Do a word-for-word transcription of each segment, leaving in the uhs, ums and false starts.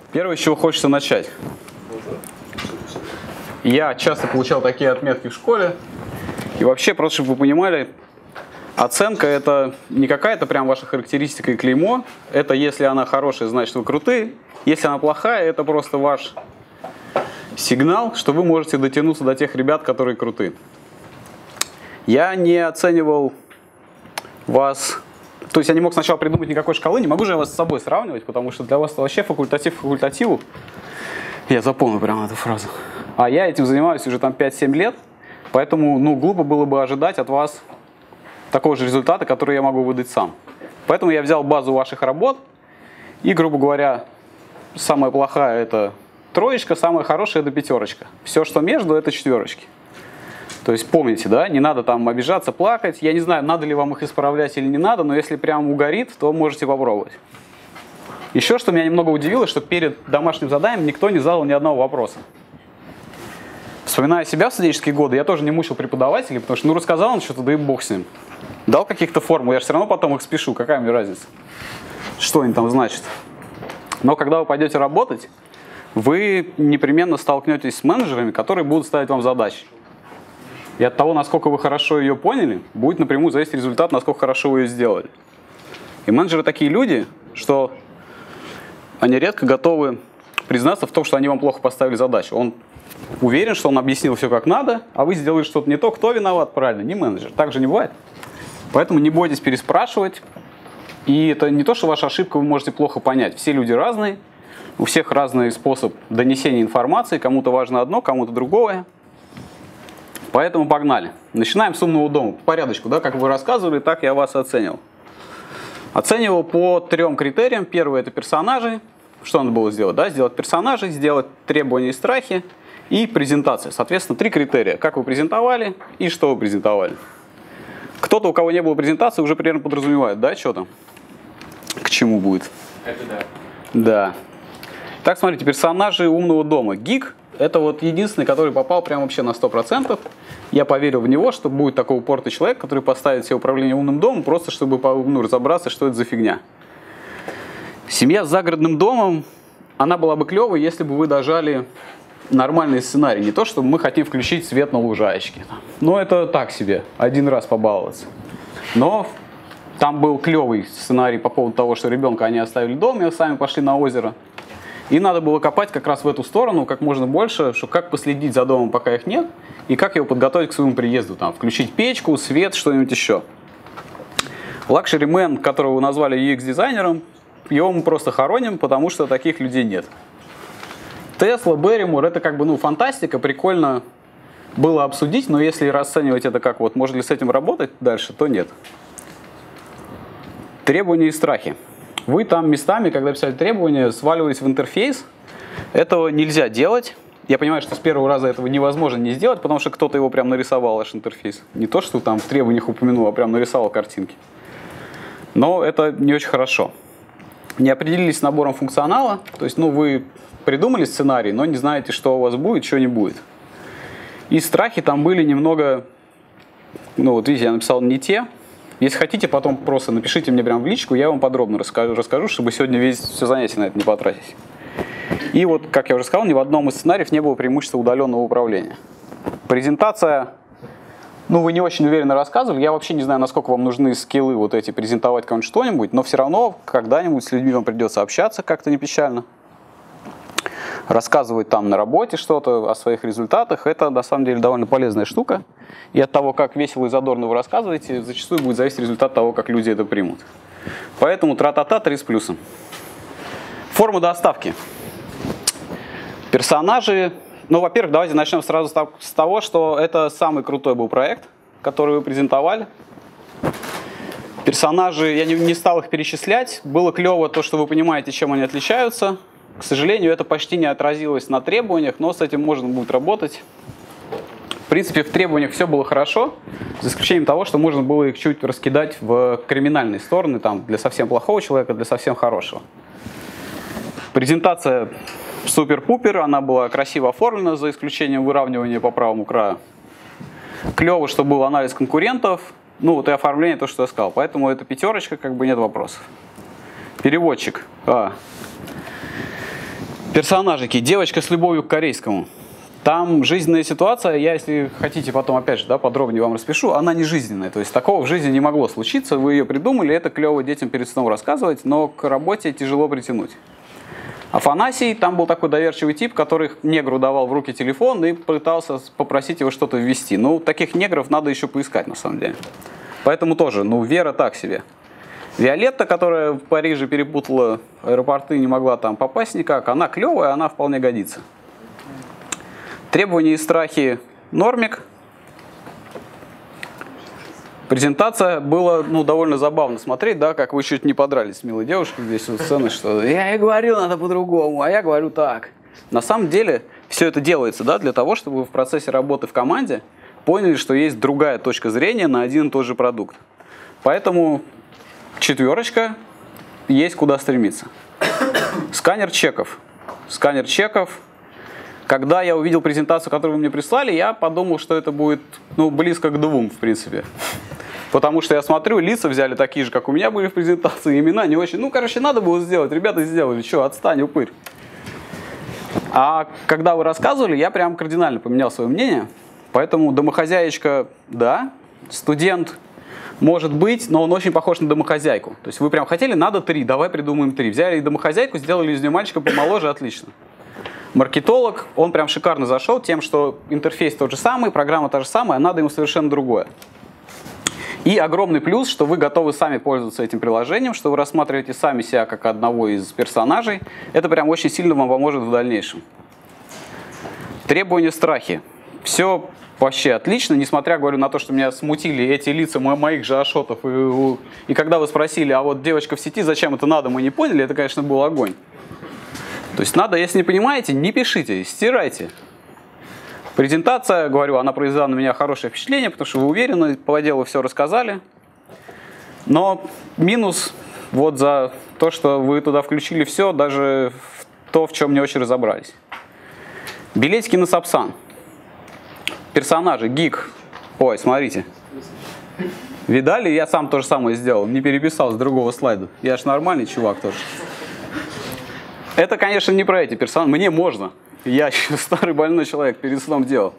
Первое, с чего хочется начать. Я часто получал такие отметки в школе. И вообще, просто чтобы вы понимали, оценка — это не какая-то прям ваша характеристика и клеймо. Это если она хорошая, значит вы крутые. Если она плохая, это просто ваш сигнал, что вы можете дотянуться до тех ребят, которые крутые. Я не оценивал вас... То есть я не мог сначала придумать никакой шкалы, не могу же я вас с собой сравнивать, потому что для вас это вообще факультатив факультативу. Я запомню прямо эту фразу. А я этим занимаюсь уже там пять-семь лет, поэтому ну, глупо было бы ожидать от вас такого же результата, который я могу выдать сам. Поэтому я взял базу ваших работ и, грубо говоря, самая плохая — это троечка, самая хорошая — это пятерочка. Все, что между — это четверочки. То есть помните, да, не надо там обижаться, плакать. Я не знаю, надо ли вам их исправлять или не надо, но если прям угорит, то можете попробовать. Еще что меня немного удивило, что перед домашним заданием никто не задал ни одного вопроса. Вспоминая себя в студенческие годы, я тоже не мучил преподавателей, потому что ну рассказал он что-то, да и бог с ним. Дал каких-то формул, я же все равно потом их спешу, какая мне разница, что они там значат. Но когда вы пойдете работать, вы непременно столкнетесь с менеджерами, которые будут ставить вам задачи. И от того, насколько вы хорошо ее поняли, будет напрямую зависеть результат, насколько хорошо вы ее сделали. И менеджеры такие люди, что они редко готовы признаться в том, что они вам плохо поставили задачу. Он уверен, что он объяснил все как надо, а вы сделали что-то не то. Кто виноват? Правильно, не менеджер. Так же не бывает. Поэтому не бойтесь переспрашивать. И это не то, что ваша ошибка вы можете плохо понять. Все люди разные, у всех разный способ донесения информации. Кому-то важно одно, кому-то другое. Поэтому погнали. Начинаем с умного дома. По порядочку, да, как вы рассказывали, так я вас оценивал. Оценивал по трем критериям. Первый — это персонажи. Что надо было сделать? Да? Сделать персонажей, сделать требования и страхи и презентация. Соответственно, три критерия. Как вы презентовали и что вы презентовали. Кто-то, у кого не было презентации, уже примерно подразумевает, да, что там? К чему будет? Это да. Да. Так, смотрите, персонажи умного дома. Гик — это вот единственный, который попал прям вообще на сто процентов. Я поверил в него, что будет такой упорный человек, который поставит себе управление умным домом, просто чтобы ну, разобраться, что это за фигня. Семья с загородным домом, она была бы клевой, если бы вы дожали нормальный сценарий. Не то, что мы хотим включить свет на лужаечке. Но это так себе, один раз побаловаться. Но там был клевый сценарий по поводу того, что ребенка они оставили дома и сами пошли на озеро. И надо было копать как раз в эту сторону, как можно больше, что как последить за домом, пока их нет, и как его подготовить к своему приезду. Там, включить печку, свет, что-нибудь еще. Luxury Man, которого вы назвали ю экс-дизайнером, его мы просто хороним, потому что таких людей нет. Тесла, Берримор — это как бы ну, фантастика, прикольно было обсудить, но если расценивать это как вот, можно ли с этим работать дальше, то нет. Требования и страхи. Вы там местами, когда писали требования, сваливались в интерфейс. Этого нельзя делать. Я понимаю, что с первого раза этого невозможно не сделать, потому что кто-то его прям нарисовал, ваш интерфейс. Не то, что там в требованиях упомянул, а прям нарисовал картинки. Но это не очень хорошо. Не определились с набором функционала. То есть, ну, вы придумали сценарий, но не знаете, что у вас будет, что не будет. И страхи там были немного... Ну, вот видите, я написал не те. Если хотите, потом просто напишите мне прямо в личку, я вам подробно расскажу, расскажу, чтобы сегодня весь все занятие на это не потратить. И вот, как я уже сказал, ни в одном из сценариев не было преимущества удаленного управления. Презентация, ну, вы не очень уверенно рассказывали. Я вообще не знаю, насколько вам нужны скиллы вот эти, презентовать кому-нибудь что-нибудь, но все равно когда-нибудь с людьми вам придется общаться как-то не печально. Рассказывать там на работе что-то о своих результатах, это на самом деле довольно полезная штука. И от того, как весело и задорно вы рассказываете, зачастую будет зависеть результат того, как люди это примут. Поэтому тра-та-та, три с плюсом. Форма доставки. Персонажи. Ну, во-первых, давайте начнем сразу с того, что это самый крутой был проект, который вы презентовали. Персонажи, я не, не стал их перечислять. Было клево то, что вы понимаете, чем они отличаются. К сожалению, это почти не отразилось на требованиях, но с этим можно будет работать. В принципе, в требованиях все было хорошо, за исключением того, что можно было их чуть раскидать в криминальные стороны, там, для совсем плохого человека, для совсем хорошего. Презентация супер-пупер, она была красиво оформлена, за исключением выравнивания по правому краю. Клево, что был анализ конкурентов, ну вот и оформление, то, что я сказал. Поэтому это пятерочка, как бы нет вопросов. Переводчик. А. Персонажики. Девочка с любовью к корейскому. Там жизненная ситуация, я, если хотите, потом опять же да, подробнее вам распишу, она не жизненная. То есть такого в жизни не могло случиться, вы ее придумали, это клево детям перед сном рассказывать, но к работе тяжело притянуть. Афанасий, там был такой доверчивый тип, который негру давал в руки телефон и пытался попросить его что-то ввести. Ну, таких негров надо еще поискать, на самом деле. Поэтому тоже, ну, Вера так себе. Виолетта, которая в Париже перепутала аэропорты и не могла там попасть никак, она клевая, она вполне годится. Требования и страхи нормик. Презентация было ну, довольно забавно смотреть, да, как вы чуть не подрались с милой девушкой здесь у сцены, что я и говорил, надо по-другому, а я говорю так. На самом деле все это делается да, для того, чтобы вы в процессе работы в команде поняли, что есть другая точка зрения на один и тот же продукт. Поэтому четверочка, есть куда стремиться. Сканер чеков. Сканер чеков. Когда я увидел презентацию, которую вы мне прислали, я подумал, что это будет ну, близко к двум, в принципе. Потому что я смотрю, лица взяли такие же, как у меня были в презентации, имена не очень. Ну, короче, надо было сделать, ребята сделали, что, отстань, упырь. А когда вы рассказывали, я прям кардинально поменял свое мнение. Поэтому домохозяечка, да, студент, может быть, но он очень похож на домохозяйку. То есть вы прям хотели, надо три, давай придумаем три. Взяли и домохозяйку, сделали из нее мальчика помоложе, отлично. Маркетолог, он прям шикарно зашел тем, что интерфейс тот же самый, программа та же самая, а надо ему совершенно другое. И огромный плюс, что вы готовы сами пользоваться этим приложением, что вы рассматриваете сами себя как одного из персонажей. Это прям очень сильно вам поможет в дальнейшем. Требования, страхи. Все вообще отлично, несмотря, говорю, на то, что меня смутили эти лица моих же ашотов. И, и когда вы спросили, а вот девочка в сети, зачем это надо, мы не поняли, это, конечно, был огонь. То есть надо, если не понимаете, не пишите, стирайте. Презентация, говорю, она произвела на меня хорошее впечатление, потому что вы уверены, по делу все рассказали. Но минус вот за то, что вы туда включили все, даже в то, в чем не очень разобрались. Билетики на Сапсан. Персонажи, гик. Ой, смотрите. Видали? Я сам то же самое сделал, не переписал с другого слайда. Я ж нормальный чувак тоже. Это, конечно, не про эти персонажи. Мне можно. Я еще старый больной человек, перед сном делал.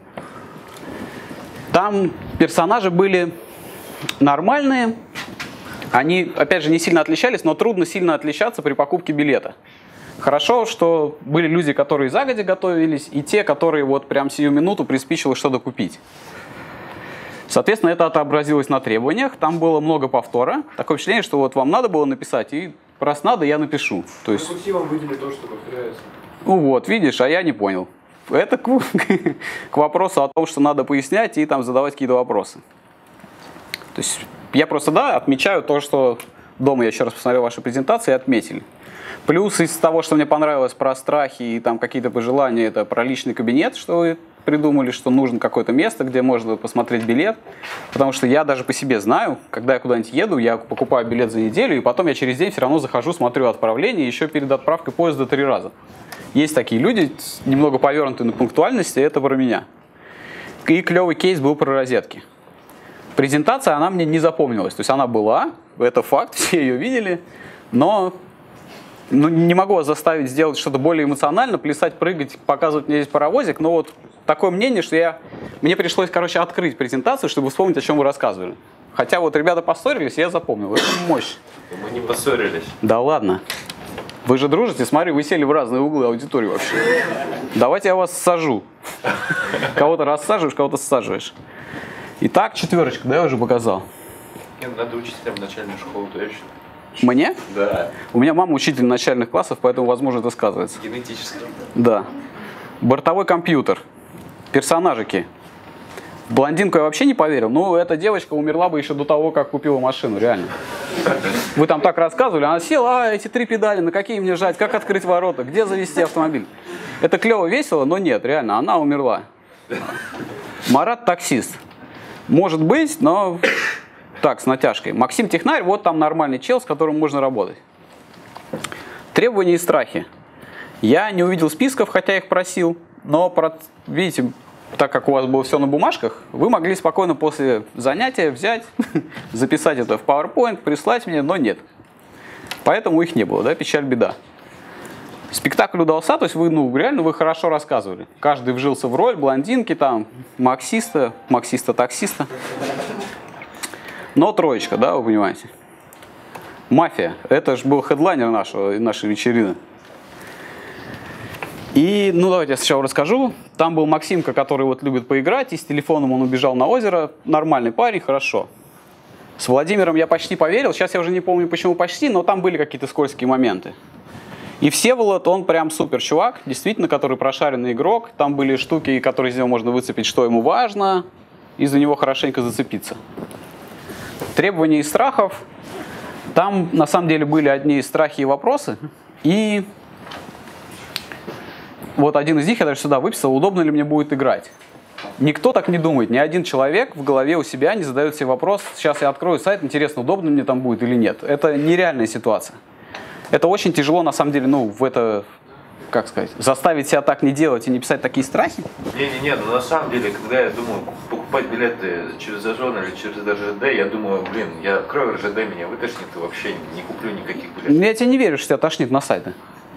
Там персонажи были нормальные. Они, опять же, не сильно отличались, но трудно сильно отличаться при покупке билета. Хорошо, что были люди, которые загодя готовились, и те, которые вот прям сию минуту приспичило что-то купить. Соответственно, это отобразилось на требованиях. Там было много повтора. Такое впечатление, что вот вам надо было написать, и раз надо, я напишу. То есть... вам выделили то, что повторяется. Ну вот, видишь, а я не понял. Это к, к вопросу о том, что надо пояснять и там задавать какие-то вопросы. То есть я просто, да, отмечаю то, что дома я еще раз посмотрел ваши презентации и отметили. Плюс из того, что мне понравилось про страхи и там какие-то пожелания, это про личный кабинет, что вы придумали, что нужно какое-то место, где можно посмотреть билет. Потому что я даже по себе знаю, когда я куда-нибудь еду, я покупаю билет за неделю, и потом я через день все равно захожу, смотрю отправление, еще перед отправкой поезда три раза. Есть такие люди, немного повернутые на пунктуальности, это про меня. И клевый кейс был про розетки. Презентация, она мне не запомнилась. То есть она была, это факт, все ее видели, но ну, не могу вас заставить сделать что-то более эмоционально, плясать, прыгать, показывать мне здесь паровозик, но вот такое мнение, что я, мне пришлось, короче, открыть презентацию, чтобы вспомнить, о чем вы рассказывали. Хотя вот ребята поссорились, я запомнил, это мощь. Мы не поссорились. Да ладно. Вы же дружите, смотри, вы сели в разные углы аудитории вообще. Давайте я вас сажу. Кого-то рассаживаешь, кого-то саживаешь. Итак, четверочка, да, я уже показал. Нет, надо учителям начальной школы точно. Мне? Да. У меня мама учитель начальных классов, поэтому, возможно, это сказывается. Генетически. Да. Бортовой компьютер. Персонажики. В блондинку я вообще не поверил. Ну, эта девочка умерла бы еще до того, как купила машину, реально. Вы там так рассказывали, она села, а, эти три педали, на какие мне жать, как открыть ворота, где завести автомобиль. Это клево, весело, но нет, реально, она умерла. Марат таксист. Может быть, но так, с натяжкой. Максим технарь, вот там нормальный чел, с которым можно работать. Требования и страхи. Я не увидел списков, хотя их просил, но, видите, так как у вас было все на бумажках, вы могли спокойно после занятия взять, записать это в PowerPoint, прислать мне, но нет. Поэтому их не было, да, печаль, беда. Спектакль удался, то есть вы, ну, реально вы хорошо рассказывали. Каждый вжился в роль, блондинки там, максиста, максиста-таксиста. Но троечка, да, вы понимаете. «Мафия». Это же был хедлайнер нашего, нашей вечерины. И, ну, давайте я сначала расскажу. Там был Максимка, который вот любит поиграть, и с телефоном он убежал на озеро. Нормальный парень, хорошо. С Владимиром я почти поверил. Сейчас я уже не помню, почему почти, но там были какие-то скользкие моменты. И Всеволод, он прям супер чувак, действительно, который прошаренный игрок. Там были штуки, которые из него можно выцепить, что ему важно, и за него хорошенько зацепиться. Требования и страхов. Там, на самом деле, были одни страхи и вопросы. И вот один из них я даже сюда выписал, удобно ли мне будет играть. Никто так не думает, ни один человек в голове у себя не задает себе вопрос, сейчас я открою сайт, интересно, удобно мне там будет или нет. Это нереальная ситуация. Это очень тяжело, на самом деле, ну, в это, как сказать, заставить себя так не делать и не писать такие страхи. Не-не-не, но на самом деле, когда я думаю покупать билеты через Озон или через эр жэ дэ, я думаю, блин, я открою эр жэ дэ, меня вытошнит и вообще не куплю никаких билетов. Я тебе не верю, что тебя тошнит на сайты.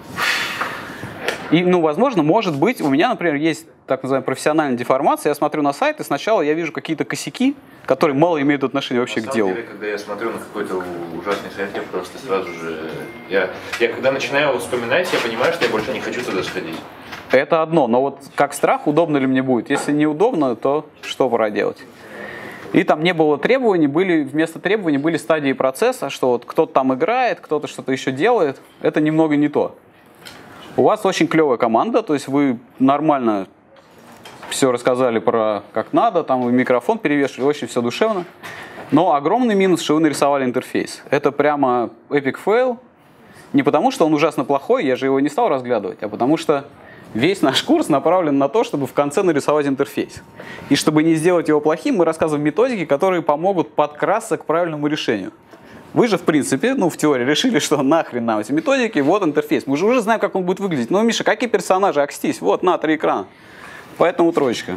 И, ну, возможно, может быть, у меня, например, есть так называемая профессиональная деформация. Я смотрю на сайт, и сначала я вижу какие-то косяки, которые мало имеют отношения вообще на к делу. На самом деле, когда я смотрю на какой-то ужасный сайт, я просто сразу же... Я, я когда начинаю его вспоминать, я понимаю, что я больше не хочу туда сходить. Это одно, но вот как страх, удобно ли мне будет? Если неудобно, то что пора делать? И там не было требований, были, вместо требований были стадии процесса, что вот кто-то там играет, кто-то что-то еще делает. Это немного не то. У вас очень клевая команда, то есть вы нормально все рассказали про как надо, там вы микрофон перевешивали, очень все душевно. Но огромный минус, что вы нарисовали интерфейс. Это прямо epic fail. Не потому, что он ужасно плохой, я же его не стал разглядывать, а потому что весь наш курс направлен на то, чтобы в конце нарисовать интерфейс. И чтобы не сделать его плохим, мы рассказываем методики, которые помогут подкрасться к правильному решению. Вы же, в принципе, ну, в теории решили, что нахрен нам эти методики, вот интерфейс. Мы же уже знаем, как он будет выглядеть. Ну, Миша, какие персонажи, акстись, вот, на, три экрана. Поэтому троечка.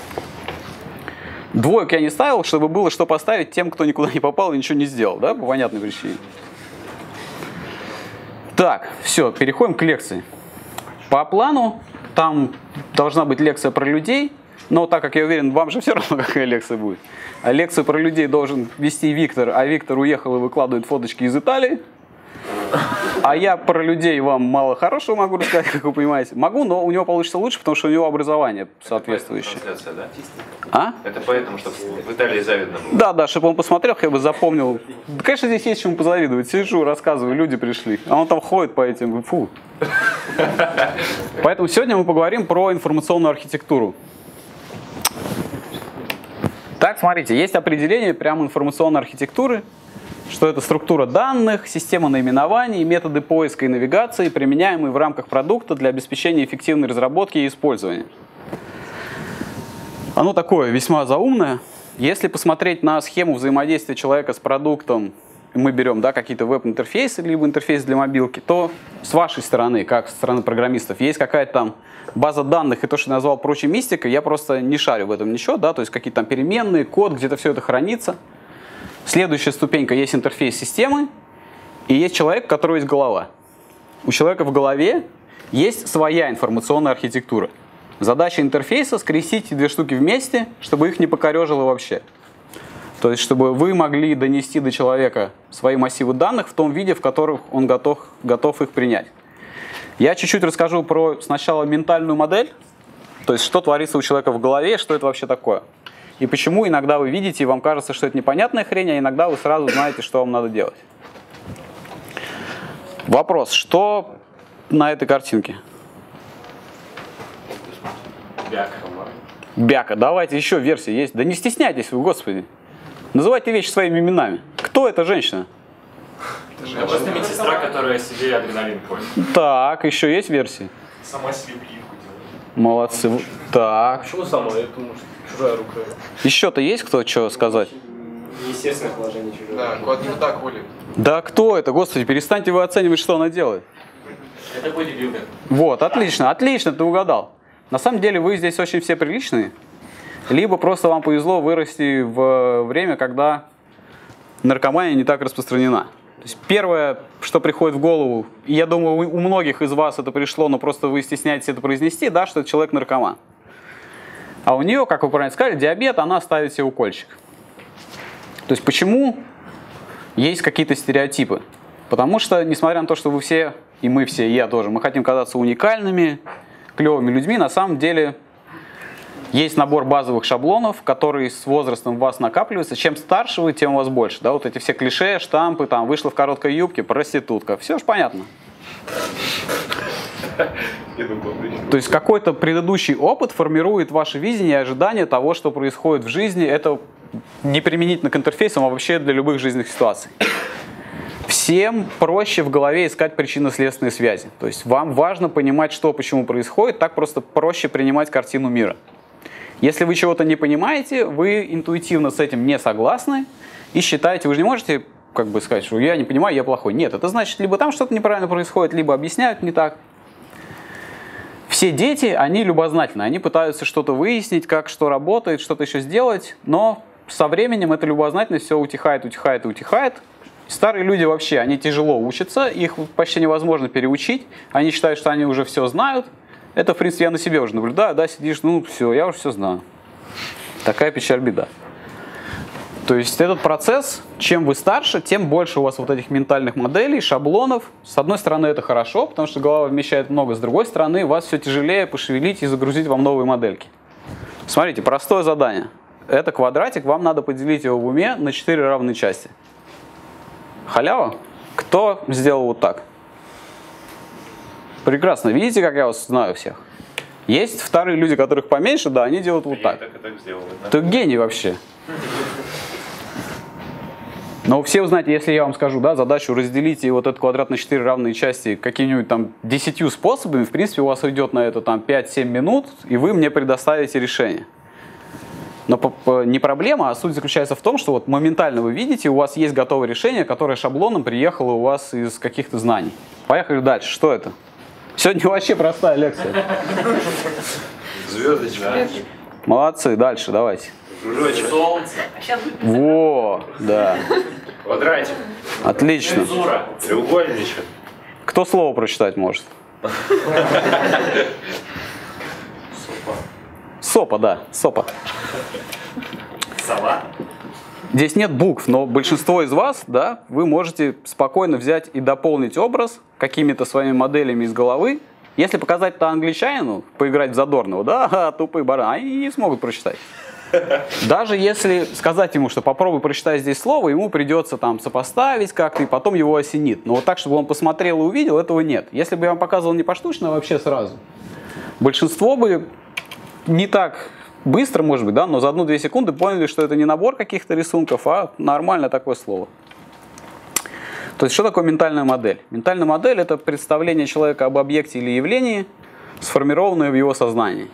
Двоек я не ставил, чтобы было что поставить тем, кто никуда не попал и ничего не сделал, да, по понятной причине. Так, все, переходим к лекции. По плану там должна быть лекция про людей, но так как я уверен, вам же все равно, какая лекция будет. А лекцию про людей должен вести Виктор, а Виктор уехал и выкладывает фоточки из Италии. А я про людей вам мало хорошего могу рассказать, как вы понимаете. Могу, но у него получится лучше, потому что у него образование соответствующее. Это да? А? Это поэтому, что в Италии завидно было. Да, да, чтобы он посмотрел, я бы запомнил. Да, конечно, здесь есть чему позавидовать. Сижу, рассказываю, люди пришли. А он там ходит по этим, фу. Поэтому сегодня мы поговорим про информационную архитектуру. Так, смотрите, есть определение прямо информационной архитектуры, что это структура данных, система наименований, методы поиска и навигации, применяемые в рамках продукта для обеспечения эффективной разработки и использования. Оно такое весьма заумное. Если посмотреть на схему взаимодействия человека с продуктом, мы берем, да, какие-то веб-интерфейсы, либо интерфейс для мобилки, то с вашей стороны, как со стороны программистов, есть какая-то там база данных и то, что я назвал прочей мистикой, я просто не шарю в этом ничего, да, то есть какие-то там переменные, код, где-то все это хранится. Следующая ступенька, есть интерфейс системы, и есть человек, у которого есть голова. У человека в голове есть своя информационная архитектура. Задача интерфейса — скрестить эти две штуки вместе, чтобы их не покорежило вообще. То есть, чтобы вы могли донести до человека свои массивы данных в том виде, в котором он готов, готов их принять. Я чуть-чуть расскажу про сначала ментальную модель, то есть, что творится у человека в голове, что это вообще такое. И почему иногда вы видите, и вам кажется, что это непонятная хрень, а иногда вы сразу знаете, что вам надо делать. Вопрос, что на этой картинке? Бяка. Бяка. Давайте еще версии есть. Да не стесняйтесь вы, господи. Называйте вещи своими именами. Кто эта женщина? Это просто медсестра, которая себе адреналин колет. Так, еще есть версии? Сама себе прививку делает. Молодцы. Так. Почему сама? Я думаю, что чужая рука. Еще-то есть кто что сказать? Неестественное положение чужой Да, руки. кот не так ходит. Да кто это, господи, перестаньте вы оценивать, что она делает. Это бодибилдер. Вот, отлично, отлично, ты угадал. На самом деле вы здесь очень все приличные. Либо просто вам повезло вырасти в время, когда наркомания не так распространена. То есть первое, что приходит в голову, и я думаю, у многих из вас это пришло, но просто вы стесняетесь это произнести, да, что это человек-наркоман. А у нее, как вы правильно сказали, диабет, она ставит себе укольчик. То есть почему есть какие-то стереотипы? Потому что, несмотря на то, что вы все, и мы все, и я тоже, мы хотим казаться уникальными, клевыми людьми, на самом деле есть набор базовых шаблонов, которые с возрастом у вас накапливаются. Чем старше вы, тем у вас больше. Да, вот эти все клише, штампы, там, вышла в короткой юбке, проститутка. Все же понятно. То есть какой-то предыдущий опыт формирует ваше видение и ожидание того, что происходит в жизни. Это не применительно к интерфейсам, а вообще для любых жизненных ситуаций. Всем проще в голове искать причинно-следственные связи. То есть вам важно понимать, что почему происходит, так просто проще принимать картину мира. Если вы чего-то не понимаете, вы интуитивно с этим не согласны и считаете, вы же не можете как бы сказать, что я не понимаю, я плохой. Нет, это значит, либо там что-то неправильно происходит, либо объясняют не так. Все дети, они любознательны, они пытаются что-то выяснить, как что работает, что-то еще сделать, но со временем эта любознательность все утихает, утихает и утихает. Старые люди вообще, они тяжело учатся, их почти невозможно переучить, они считают, что они уже все знают. Это, в принципе, я на себе уже наблюдаю, да, сидишь, ну все, я уже все знаю. Такая печаль, беда. То есть этот процесс, чем вы старше, тем больше у вас вот этих ментальных моделей, шаблонов. С одной стороны, это хорошо, потому что голова вмещает много, с другой стороны, у вас все тяжелее пошевелить и загрузить вам новые модельки. Смотрите, простое задание. Это квадратик, вам надо поделить его в уме на четыре равные части. Халява? Кто сделал вот так? Прекрасно. Видите, как я вас знаю всех? Есть вторые люди, которых поменьше, да, они делают вот так. так и так сделал. Ты гений вообще. Но все вы знаете, если я вам скажу, да, задачу разделите вот этот квадрат на четыре равные части какими-нибудь там десятью способами, в принципе, у вас уйдет на это там пять-семь минут, и вы мне предоставите решение. Но не проблема, а суть заключается в том, что вот моментально вы видите, у вас есть готовое решение, которое шаблоном приехало у вас из каких-то знаний. Поехали дальше. Что это? Сегодня вообще простая лекция. Звездочка. Молодцы. Дальше, давайте. Кружочек. Солнце. Во, да. Квадратик. Отлично. Цензура. Треугольничек. Кто слово прочитать может? Сопа, да, сопа. Сова. Здесь нет букв, но большинство из вас, да, вы можете спокойно взять и дополнить образ какими-то своими моделями из головы. Если показать это англичанину, поиграть в задорного, да, тупые бараны, они не смогут прочитать. Даже если сказать ему, что попробуй прочитай здесь слово, ему придется там сопоставить как-то, и потом его осенит. Но вот так, чтобы он посмотрел и увидел, этого нет. Если бы я вам показывал не поштучно, а вообще сразу, большинство бы не так быстро, может быть, да, но за одну-две секунды поняли, что это не набор каких-то рисунков, а нормальное такое слово. То есть, что такое ментальная модель? Ментальная модель – это представление человека об объекте или явлении, сформированное в его сознании.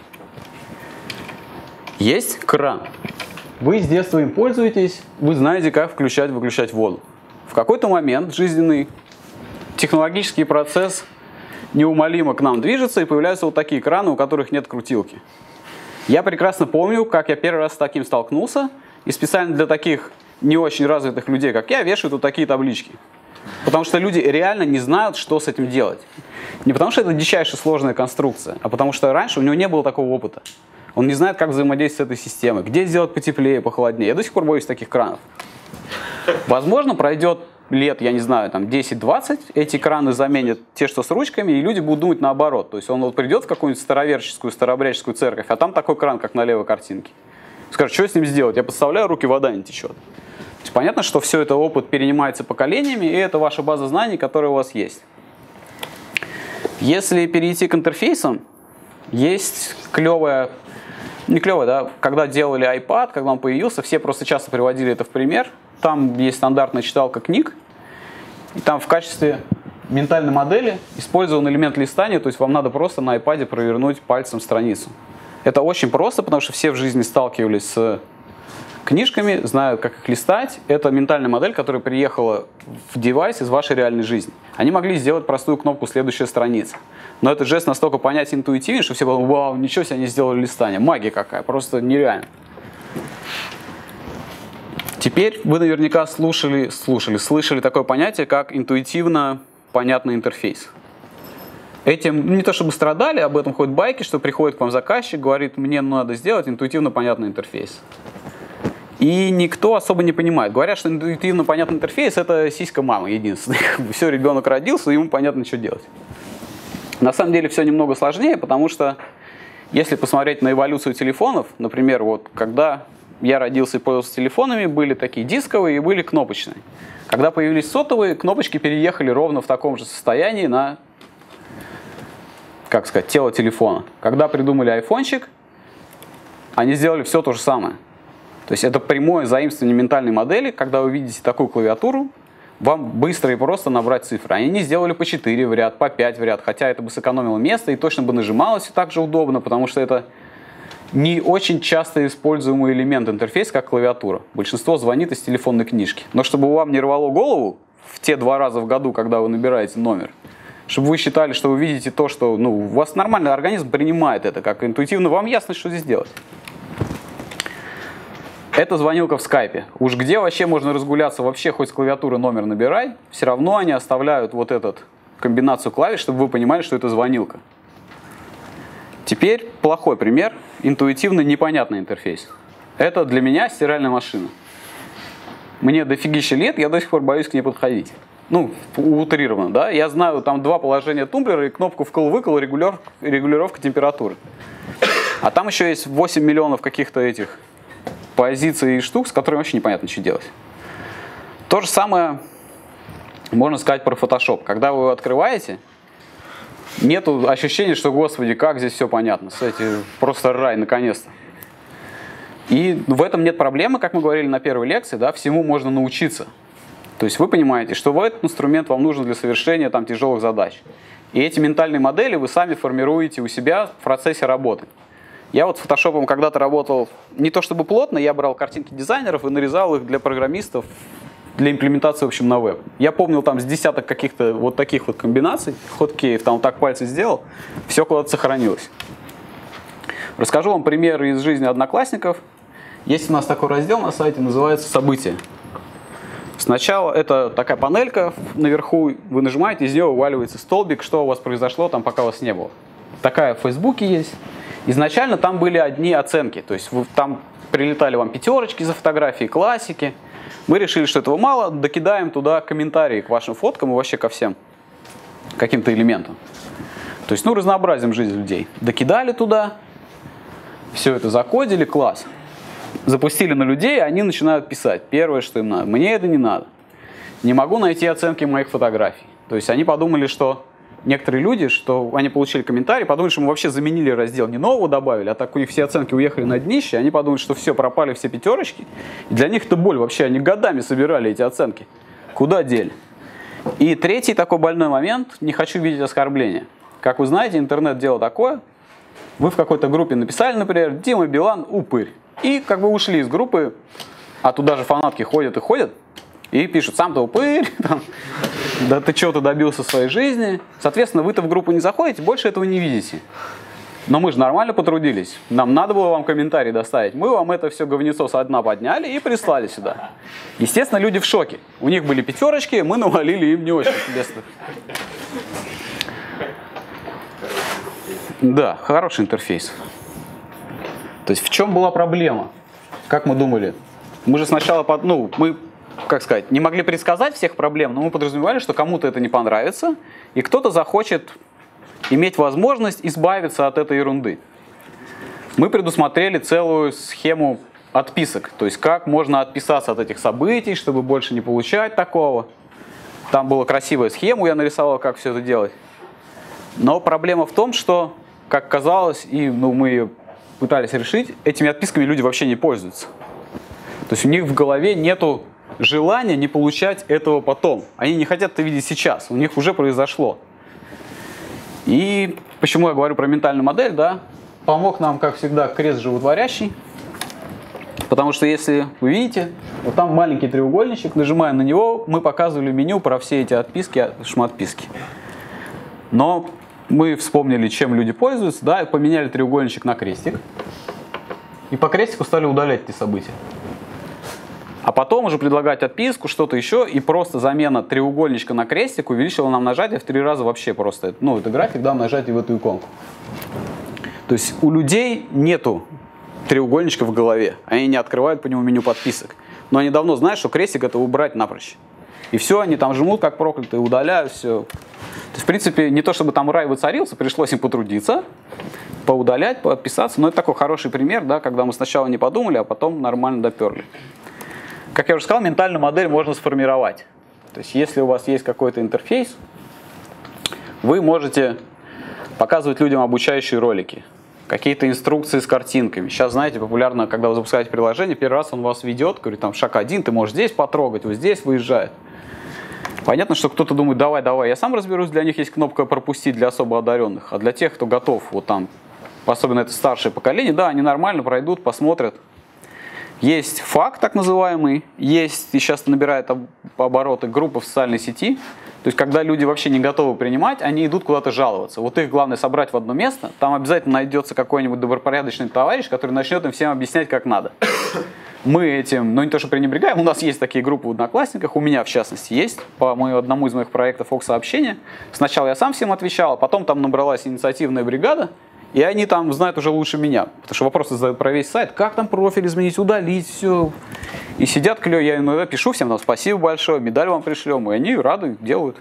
Есть кран. Вы с детства им пользуетесь, вы знаете, как включать-выключать воду. В какой-то момент жизненный технологический процесс неумолимо к нам движется, и появляются вот такие краны, у которых нет крутилки. Я прекрасно помню, как я первый раз с таким столкнулся, и специально для таких не очень развитых людей, как я, вешают вот такие таблички. Потому что люди реально не знают, что с этим делать. Не потому что это дичайшая сложная конструкция, а потому что раньше у него не было такого опыта. Он не знает, как взаимодействовать с этой системой, где сделать потеплее, похолоднее. Я до сих пор боюсь таких кранов. Возможно, пройдет лет, я не знаю, там десять-двадцать, эти краны заменят те, что с ручками, и люди будут думать наоборот. То есть он вот придет в какую-нибудь староверческую, старообрядческую церковь, а там такой кран, как на левой картинке. Скажет, что с ним сделать? Я подставляю руки, вода не течет. То есть понятно, что все это опыт перенимается поколениями, и это ваша база знаний, которая у вас есть. Если перейти к интерфейсам, есть клевая, не клевая, да, когда делали iPad, когда он появился, все просто часто приводили это в пример. Там есть стандартная читалка книг, и там в качестве ментальной модели использован элемент листания, то есть вам надо просто на iPad провернуть пальцем страницу. Это очень просто, потому что все в жизни сталкивались с книжками, знают, как их листать. Это ментальная модель, которая приехала в девайс из вашей реальной жизни. Они могли сделать простую кнопку «Следующая страница». Но этот жест настолько понятен интуитивен, что все было: вау, ничего себе, они сделали листание. Магия какая, просто нереально. Теперь вы наверняка слушали, слушали, слышали такое понятие, как интуитивно понятный интерфейс. Этим не то чтобы страдали, об этом ходят байки, что приходит к вам заказчик, говорит, мне надо сделать интуитивно понятный интерфейс. И никто особо не понимает. Говорят, что интуитивно понятный интерфейс — это сиська мамы единственный. Все, ребенок родился, ему понятно, что делать. На самом деле все немного сложнее, потому что если посмотреть на эволюцию телефонов, например, вот когда я родился и пользовался телефонами, были такие дисковые и были кнопочные. Когда появились сотовые, кнопочки переехали ровно в таком же состоянии на, как сказать, тело телефона. Когда придумали айфончик, они сделали все то же самое. То есть это прямое заимствование ментальной модели. Когда вы видите такую клавиатуру, вам быстро и просто набрать цифры. Они не сделали по четыре в ряд, по пять в ряд, хотя это бы сэкономило место и точно бы нажималось так же удобно, потому что это не очень часто используемый элемент интерфейса, как клавиатура. Большинство звонит из телефонной книжки. Но чтобы вам не рвало голову в те два раза в году, когда вы набираете номер, чтобы вы считали, что вы видите то, что ну, у вас нормальный организм принимает это, как интуитивно вам ясно, что здесь делать. Это звонилка в скайпе. Уж где вообще можно разгуляться, вообще хоть с клавиатуры номер набирай, все равно они оставляют вот эту комбинацию клавиш, чтобы вы понимали, что это звонилка. Теперь плохой пример, интуитивно непонятный интерфейс. Это для меня стиральная машина. Мне дофигища лет, я до сих пор боюсь к ней подходить. Ну, утрированно, да. Я знаю там два положения тумблера и кнопку вкл-выкл, регулировка, регулировка температуры. А там еще есть восемь миллионов каких-то этих позиций и штук, с которыми вообще непонятно, что делать. То же самое можно сказать про Photoshop. Когда вы его открываете, нету ощущения, что, господи, как здесь все понятно. Кстати, просто рай, наконец-то. И в этом нет проблемы, как мы говорили на первой лекции, да, всему можно научиться. То есть вы понимаете, что этот инструмент вам нужен для совершения там, тяжелых задач. И эти ментальные модели вы сами формируете у себя в процессе работы. Я вот с Photoshop когда-то работал не то чтобы плотно, я брал картинки дизайнеров и нарезал их для программистов, для имплементации, в общем, на веб. Я помнил там с десяток каких-то вот таких вот комбинаций, хоткеев, там вот так пальцы сделал, все куда-то сохранилось. Расскажу вам пример из жизни одноклассников. Есть у нас такой раздел на сайте, называется «События». Сначала это такая панелька, наверху вы нажимаете, из нее вываливается столбик, что у вас произошло там, пока вас не было. Такая в Фейсбуке есть. Изначально там были одни оценки, то есть вы, там прилетали вам пятерочки за фотографии, классики. Мы решили, что этого мало, докидаем туда комментарии к вашим фоткам и вообще ко всем каким-то элементам. То есть, ну, разнообразим жизнь людей. Докидали туда, все это закодили, класс. Запустили на людей, они начинают писать. Первое, что им надо. Мне это не надо. Не могу найти оценки моих фотографий. То есть они подумали, что некоторые люди, что они получили комментарий, подумали, что мы вообще заменили раздел, не нового добавили, а так у них все оценки уехали на днище, они подумали, что все, пропали все пятерочки. И для них это боль вообще, они годами собирали эти оценки. Куда дели? И третий такой больной момент, не хочу видеть оскорбления. Как вы знаете, интернет дело такое, вы в какой-то группе написали, например, Дима Билан упырь. И как бы ушли из группы, а туда же фанатки ходят и ходят, и пишут, сам-то упырь, там, да ты чего-то добился в своей жизни. Соответственно, вы-то в группу не заходите, больше этого не видите. Но мы же нормально потрудились, нам надо было вам комментарий доставить. Мы вам это все говнецо со дна подняли и прислали сюда. Естественно, люди в шоке. У них были пятерочки, мы навалили им не очень. Да, хороший интерфейс. То есть в чем была проблема? Как мы думали? Мы же сначала, под, ну, мы, как сказать, не могли предсказать всех проблем, но мы подразумевали, что кому-то это не понравится, и кто-то захочет иметь возможность избавиться от этой ерунды. Мы предусмотрели целую схему отписок, то есть как можно отписаться от этих событий, чтобы больше не получать такого. Там была красивая схема, я нарисовал, как все это делать. Но проблема в том, что, как казалось, и ну, мы ее пытались решить, этими отписками люди вообще не пользуются. То есть у них в голове нету желания не получать этого потом. Они не хотят это видеть сейчас, у них уже произошло. И почему я говорю про ментальную модель, да, помог нам, как всегда, крест животворящий. Потому что если вы видите, вот там маленький треугольничек, нажимая на него, мы показывали меню про все эти отписки, шматписки. Но мы вспомнили, чем люди пользуются, да, и поменяли треугольничек на крестик. И по крестику стали удалять эти события. А потом уже предлагать отписку, что-то еще, и просто замена треугольничка на крестик увеличила нам нажатие в три раза вообще просто. Ну, это график, да, нажатие в эту иконку. То есть у людей нету треугольничка в голове, они не открывают по нему меню подписок. Но они давно знают, что крестик это убрать напрочь. И все, они там жмут как проклятые, удаляют все. То есть, в принципе, не то чтобы там рай воцарился, пришлось им потрудиться, поудалять, подписаться. Но это такой хороший пример, да, когда мы сначала не подумали, а потом нормально доперли. Как я уже сказал, ментальную модель можно сформировать. То есть, если у вас есть какой-то интерфейс, вы можете показывать людям обучающие ролики, какие-то инструкции с картинками. Сейчас, знаете, популярно, когда вы запускаете приложение, первый раз он вас ведет, говорит, там, шаг один, ты можешь здесь потрогать, вот здесь выезжает. Понятно, что кто-то думает, давай, давай, я сам разберусь, для них есть кнопка «Пропустить» для особо одаренных, а для тех, кто готов, вот там, особенно это старшее поколение, да, они нормально пройдут, посмотрят. Есть факт, так называемый, есть, и сейчас набирает обороты, группа в социальной сети. То есть, когда люди вообще не готовы принимать, они идут куда-то жаловаться. Вот их главное собрать в одно место, там обязательно найдется какой-нибудь добропорядочный товарищ, который начнет им всем объяснять, как надо. Мы этим, ну не то что пренебрегаем, у нас есть такие группы в Одноклассниках, у меня в частности есть, по моему, одному из моих проектов ОК-сообщения. Сначала я сам всем отвечал, а потом там набралась инициативная бригада, и они там знают уже лучше меня. Потому что вопросы задают про весь сайт, как там профиль изменить, удалить, все. И сидят клёво, я иногда пишу всем, там, спасибо большое, медаль вам пришлем, и они рады, делают.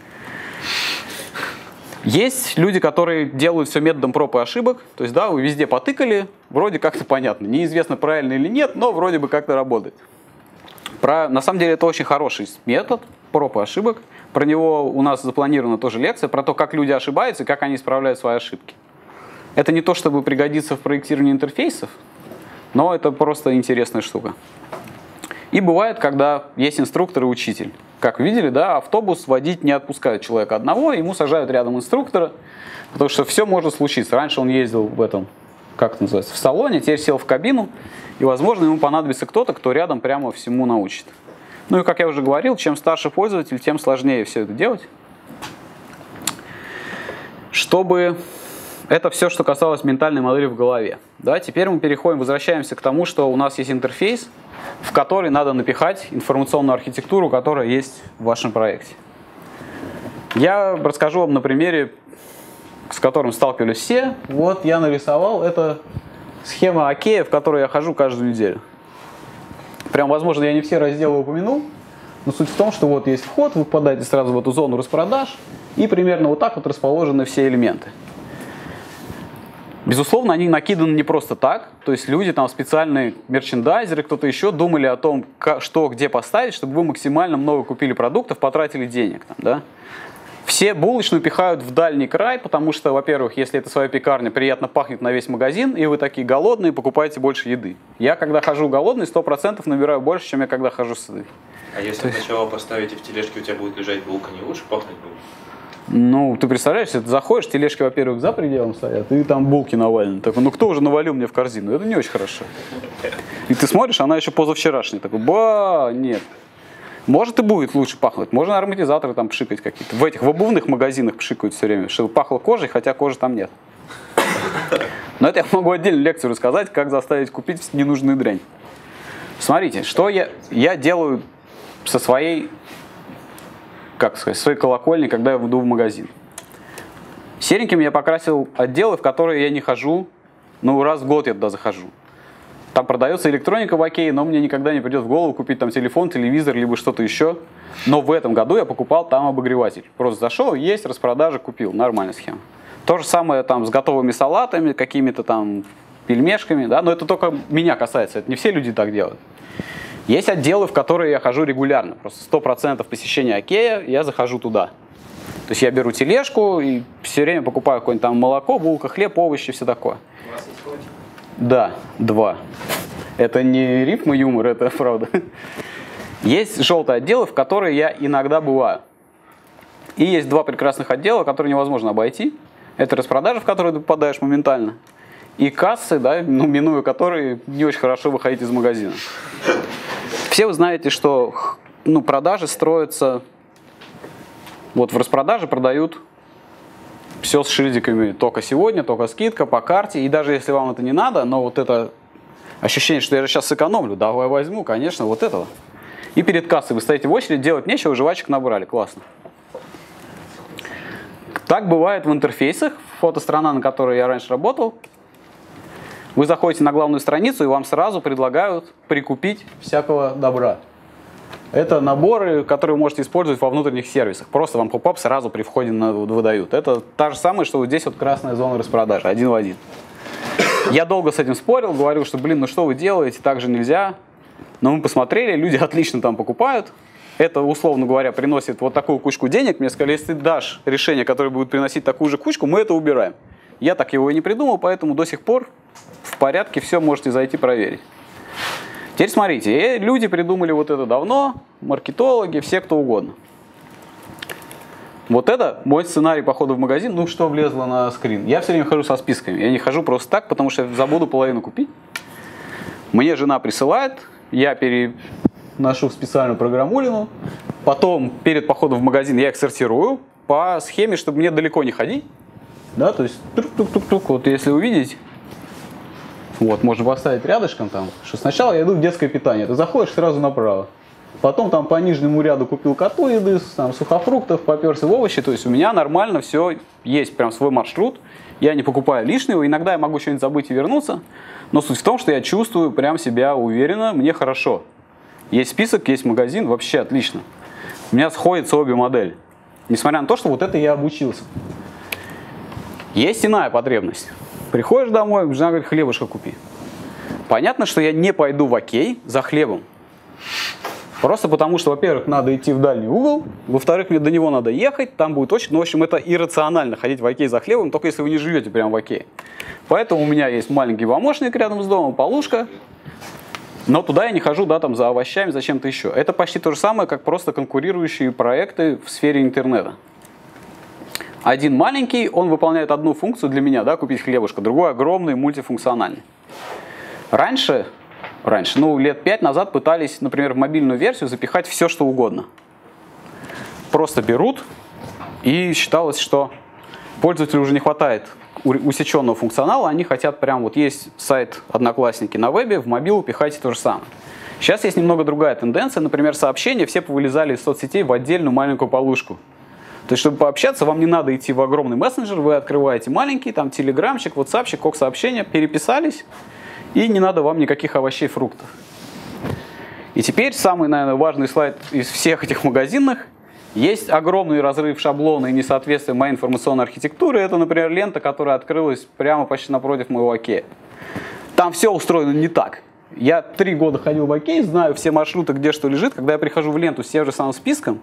Есть люди, которые делают все методом проб и ошибок, то есть, да, вы везде потыкали, вроде как-то понятно, неизвестно правильно или нет, но вроде бы как-то работает. Про, на самом деле это очень хороший метод проб и ошибок, про него у нас запланирована тоже лекция, про то, как люди ошибаются и как они исправляют свои ошибки. Это не то, чтобы пригодится в проектировании интерфейсов, но это просто интересная штука. И бывает, когда есть инструктор и учитель. Как вы видели, да, автобус водить не отпускают человека одного, ему сажают рядом инструктора, потому что все может случиться. Раньше он ездил в этом, как это называется, в салоне, теперь сел в кабину, и, возможно, ему понадобится кто-то, кто рядом прямо всему научит. Ну и, как я уже говорил, чем старше пользователь, тем сложнее все это делать. Чтобы... Это все, что касалось ментальной модели в голове. Да, теперь мы переходим, возвращаемся к тому, что у нас есть интерфейс, в который надо напихать информационную архитектуру, которая есть в вашем проекте. Я расскажу вам на примере, с которым сталкивались все. Вот я нарисовал, это схема Окея, в которой я хожу каждую неделю. Прям, возможно, я не все разделы упомянул, но суть в том, что вот есть вход, вы попадаете сразу в эту зону распродаж, и примерно вот так вот расположены все элементы. Безусловно, они накиданы не просто так, то есть люди, там специальные мерчендайзеры, кто-то еще думали о том, что где поставить, чтобы вы максимально много купили продуктов, потратили денег. Там, да? Все булочную пихают в дальний край, потому что, во-первых, если это своя пекарня, приятно пахнет на весь магазин, и вы такие голодные, покупаете больше еды. Я, когда хожу голодный, сто процентов набираю больше, чем я когда хожу сытый. А если есть... сначала поставить и в тележке у тебя будет лежать булка, не лучше пахнуть будет? Ну, ты представляешь, ты заходишь, тележки, во-первых, за пределом стоят, и там булки навалены. Такой, ну кто уже навалил мне в корзину? Это не очень хорошо. И ты смотришь, она еще позавчерашняя. Такой, ба, нет. Может и будет лучше пахнуть. Можно ароматизаторы там пшикать какие-то. В этих, в обувных магазинах пшикают все время, чтобы пахло кожей, хотя кожи там нет. Но это я могу отдельную лекцию рассказать, как заставить купить ненужную дрянь. Смотрите, что я, я делаю со своей... как сказать, своей колокольни, когда я иду в магазин. Сереньким я покрасил отделы, в которые я не хожу, ну раз в год я туда захожу. Там продается электроника в Окее, но мне никогда не придет в голову купить там телефон, телевизор, либо что-то еще. Но в этом году я покупал там обогреватель. Просто зашел, есть, распродажа, купил. Нормальная схема. То же самое там с готовыми салатами, какими-то там пельмешками, да, но это только меня касается, это не все люди так делают. Есть отделы, в которые я хожу регулярно. Просто сто процентов посещения Окея, я захожу туда. То есть я беру тележку и все время покупаю какое-нибудь там молоко, булка, хлеб, овощи, все такое. У вас есть котик? Да, два. Это не рифм и юмор, это правда. Есть желтые отделы, в которые я иногда бываю. И есть два прекрасных отдела, которые невозможно обойти. Это распродажи, в которые ты попадаешь моментально. И кассы, да, ну, минуя которые не очень хорошо выходить из магазина. Все вы знаете, что ну, продажи строятся... Вот в распродаже продают все с шильдиками. Только сегодня, только скидка, по карте. И даже если вам это не надо, но вот это Ощущение, что я же сейчас сэкономлю. Давай возьму, конечно, вот этого. И перед кассой вы стоите в очередь, делать нечего, жвачек набрали. Классно. Так бывает в интерфейсах. Фотострана, на которой я раньше работал. Вы заходите на главную страницу, и вам сразу предлагают прикупить всякого добра. Это наборы, которые вы можете использовать во внутренних сервисах. Просто вам поп-ап сразу при входе выдают. Это та же самое, что вот здесь вот красная зона распродажи, один в один. Я долго с этим спорил, говорил, что, блин, ну что вы делаете, так же нельзя. Но мы посмотрели, люди отлично там покупают. Это, условно говоря, приносит вот такую кучку денег. Мне сказали, если ты дашь решение, которое будет приносить такую же кучку, мы это убираем. Я так его и не придумал, поэтому до сих пор в порядке, все можете зайти проверить. Теперь смотрите, люди придумали вот это давно, маркетологи, все кто угодно. Вот это мой сценарий похода в магазин. Ну, что влезло на скрин? Я все время хожу со списками. Я не хожу просто так, потому что забуду половину купить. Мне жена присылает, я переношу в специальную программулину. Потом перед походом в магазин я их сортирую по схеме, чтобы мне далеко не ходить. Да, то есть тук-тук-тук-тук. Вот если увидеть, вот, можно поставить рядышком там, что сначала я иду в детское питание. Ты заходишь сразу направо. Потом там по нижнему ряду купил коту еды, там, сухофруктов, поперся в овощи. То есть у меня нормально все, есть прям свой маршрут. Я не покупаю лишнего. Иногда я могу что-нибудь забыть и вернуться. Но суть в том, что я чувствую прям себя уверенно, мне хорошо. Есть список, есть магазин, вообще отлично. У меня сходятся обе модели. Несмотря на то, что вот это я обучился. Есть иная потребность. Приходишь домой, жена говорит, хлебушка купи. Понятно, что я не пойду в Окей за хлебом. Просто потому, что, во-первых, надо идти в дальний угол, во-вторых, мне до него надо ехать, там будет очередь. Ну, в общем, это иррационально ходить в Окей за хлебом, только если вы не живете прямо в Окей. Поэтому у меня есть маленький помощник рядом с домом, полушка. Но туда я не хожу, да, там за овощами, за чем-то еще. Это почти то же самое, как просто конкурирующие проекты в сфере интернета. Один маленький, он выполняет одну функцию для меня, да, купить хлебушка, другой огромный, мультифункциональный. Раньше... Раньше, ну, лет пять назад пытались, например, в мобильную версию запихать все, что угодно. Просто берут, и считалось, что пользователю уже не хватает усеченного функционала, они хотят прям, вот есть сайт Одноклассники на вебе, в мобилу пихайте то же самое. Сейчас есть немного другая тенденция, например, сообщения все повылезали из соцсетей в отдельную маленькую полушку. То есть, чтобы пообщаться, вам не надо идти в огромный мессенджер, вы открываете маленький, там, телеграмчик, ватсапчик, кок сообщения, переписались, и не надо вам никаких овощей, фруктов. И теперь самый, наверное, важный слайд из всех этих магазинных. Есть огромный разрыв шаблона и несоответствие моей информационной архитектуры. Это, например, лента, которая открылась прямо почти напротив моего Окея. Там все устроено не так. Я три года ходил в Окей, знаю все маршруты, где что лежит. Когда я прихожу в ленту с тем же самым списком,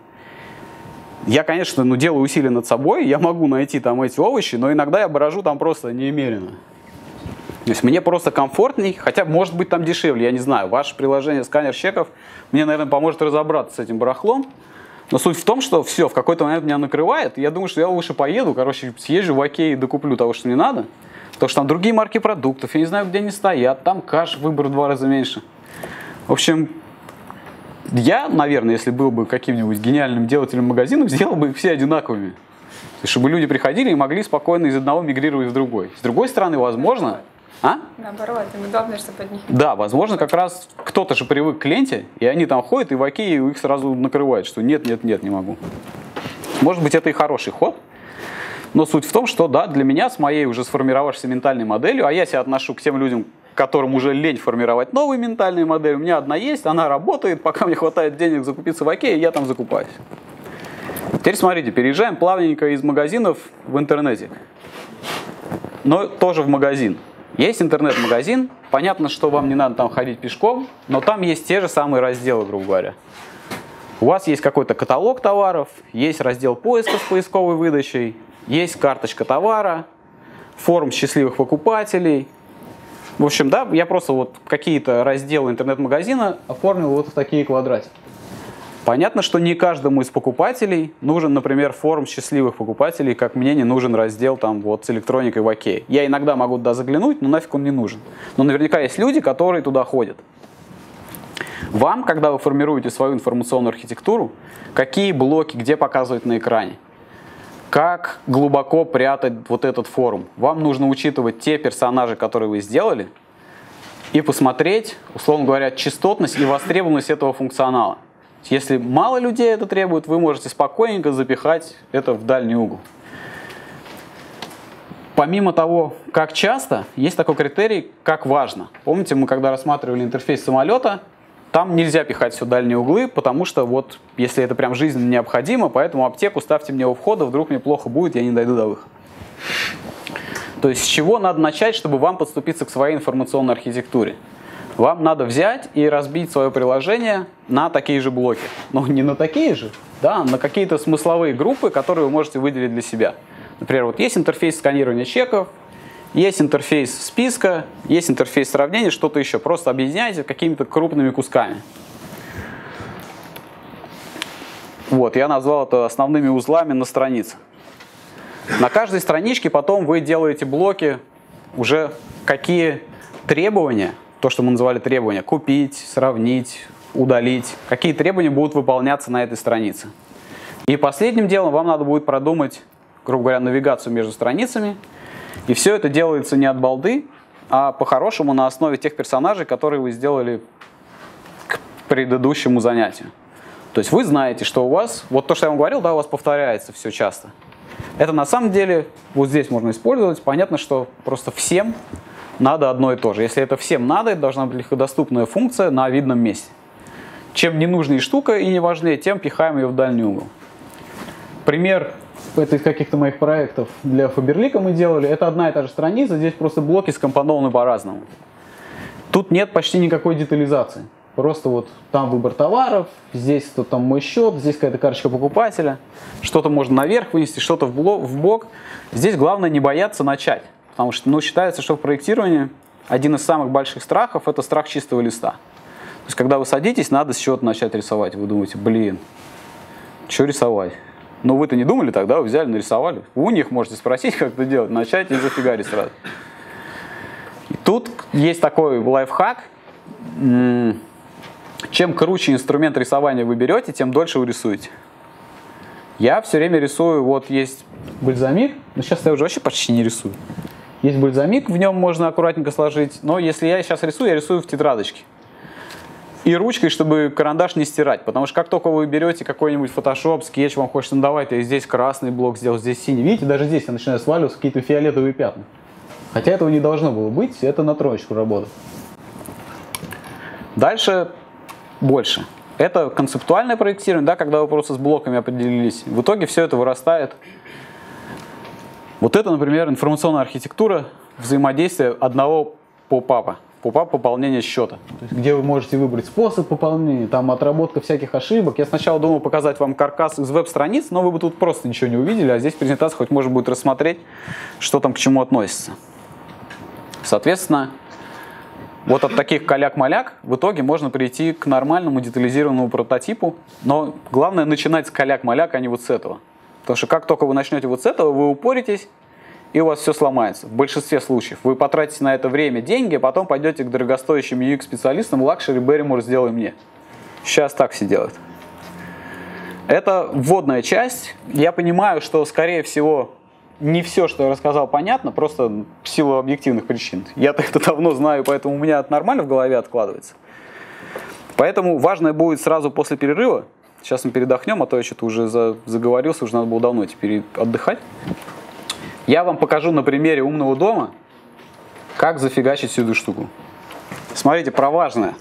я, конечно, ну, делаю усилия над собой. Я могу найти там эти овощи, но иногда я брожу там просто немерено. То есть мне просто комфортней, хотя может быть там дешевле, я не знаю. Ваше приложение сканер чеков мне, наверное, поможет разобраться с этим барахлом. Но суть в том, что все, в какой-то момент меня накрывает, и я думаю, что я лучше поеду, короче, съезжу в Окей и докуплю того, что мне надо. Потому что там другие марки продуктов, я не знаю, где они стоят, там каш, выбор в два раза меньше. В общем, я, наверное, если был бы каким-нибудь гениальным делателем магазинов, сделал бы их все одинаковыми. Чтобы люди приходили и могли спокойно из одного мигрировать в другой. С другой стороны, возможно... А? Наоборот, им удобно, чтобы от них... Да, возможно, как раз кто-то же привык к ленте, и они там ходят, и в Окей их сразу накрывает, что нет, нет, нет, не могу. Может быть, это и хороший ход, но суть в том, что да, для меня с моей уже сформировавшейся ментальной моделью, а я себя отношу к тем людям, которым уже лень формировать новые ментальные модели, у меня одна есть, она работает, пока мне хватает денег закупиться в Окей, я там закупаюсь. Теперь смотрите, переезжаем плавненько из магазинов в интернете, но тоже в магазин. Есть интернет-магазин, понятно, что вам не надо там ходить пешком, но там есть те же самые разделы, грубо говоря. У вас есть какой-то каталог товаров, есть раздел поиска с поисковой выдачей, есть карточка товара, форум счастливых покупателей. В общем, да, я просто вот какие-то разделы интернет-магазина оформил вот в такие квадратики. Понятно, что не каждому из покупателей нужен, например, форум счастливых покупателей, как мне не нужен раздел там вот с электроникой в Окей. Я иногда могу туда заглянуть, но нафиг он не нужен. Но наверняка есть люди, которые туда ходят. Вам, когда вы формируете свою информационную архитектуру, какие блоки, где показывать на экране, как глубоко прятать вот этот форум, вам нужно учитывать те персонажи, которые вы сделали, и посмотреть, условно говоря, частотность и востребованность этого функционала. Если мало людей это требует, вы можете спокойненько запихать это в дальний угол. Помимо того, как часто, есть такой критерий, как важно. Помните, мы когда рассматривали интерфейс самолета, там нельзя пихать все в дальние углы, потому что вот, если это прям жизненно необходимо, поэтому аптеку ставьте мне у входа, вдруг мне плохо будет, я не дойду до выхода. То есть с чего надо начать, чтобы вам подступиться к своей информационной архитектуре? Вам надо взять и разбить свое приложение на такие же блоки. Но не на такие же, да, на какие-то смысловые группы, которые вы можете выделить для себя. Например, вот есть интерфейс сканирования чеков, есть интерфейс списка, есть интерфейс сравнения, что-то еще. Просто объединяйте какими-то крупными кусками. Вот, я назвал это основными узлами на странице. На каждой страничке потом вы делаете блоки, уже какие требования, то, что мы называли требования, купить, сравнить, удалить, какие требования будут выполняться на этой странице. И последним делом вам надо будет продумать, грубо говоря, навигацию между страницами. И все это делается не от балды, а по-хорошему на основе тех персонажей, которые вы сделали к предыдущему занятию. То есть вы знаете, что у вас, вот то, что я вам говорил, да, у вас повторяется все часто. Это на самом деле, вот здесь можно использовать. Понятно, что просто всем надо одно и то же. Если это всем надо, это должна быть легкодоступная функция на видном месте. Чем ненужнее штука и не важнее, тем пихаем ее в дальний угол. Пример. Это из каких-то моих проектов для Фаберлика мы делали. Это одна и та же страница, здесь просто блоки скомпонованы по-разному. Тут нет почти никакой детализации. Просто вот там выбор товаров, здесь то там мой счет, здесь какая-то карточка покупателя. Что-то можно наверх вынести, что-то в бок. Здесь главное не бояться начать. Потому что ну, считается, что в проектировании один из самых больших страхов – это страх чистого листа. То есть когда вы садитесь, надо с чего-то начать рисовать. Вы думаете, блин, что рисовать? Но вы-то не думали тогда, вы взяли, нарисовали. У них можете спросить, как это делать, начать и зафигарить сразу. И тут есть такой лайфхак. Чем круче инструмент рисования вы берете, тем дольше вы рисуете. Я все время рисую, вот есть бальзамик, но сейчас я уже вообще почти не рисую. Есть бальзамик, в нем можно аккуратненько сложить, но если я сейчас рисую, я рисую в тетрадочке. И ручкой, чтобы карандаш не стирать. Потому что как только вы берете какой-нибудь Photoshop, скетч, вам хочется, ну давайте я здесь красный блок сделал, здесь синий. Видите, даже здесь я начинаю сваливаться какие-то фиолетовые пятна. Хотя этого не должно было быть, это на троечку работает. Дальше больше. Это концептуальное проектирование, да, когда вы просто с блоками определились. В итоге все это вырастает. Вот это, например, информационная архитектура взаимодействия одного попапа. Попап пополнения счета, то есть, где вы можете выбрать способ пополнения, там отработка всяких ошибок. Я сначала думал показать вам каркас из веб-страниц, но вы бы тут просто ничего не увидели, а здесь презентация хоть можно будет рассмотреть, что там к чему относится. Соответственно, вот от таких каляк-маляк в итоге можно прийти к нормальному детализированному прототипу, но главное начинать с каляк-маляк, а не вот с этого. Потому что как только вы начнете вот с этого, вы упоритесь, и у вас все сломается. В большинстве случаев. Вы потратите на это время, деньги, а потом пойдете к дорогостоящим ю экс-специалистам, лакшери, Берримор, сделай мне. Сейчас так все делают. Это вводная часть. Я понимаю, что, скорее всего, не все, что я рассказал, понятно, просто в силу объективных причин. Я-то это давно знаю, поэтому у меня это нормально в голове откладывается. Поэтому важное будет сразу после перерыва. Сейчас мы передохнем, а то я что-то уже заговорился, уже надо было давно теперь отдыхать. Я вам покажу на примере умного дома, как зафигачить всю эту штуку. Смотрите, про важное.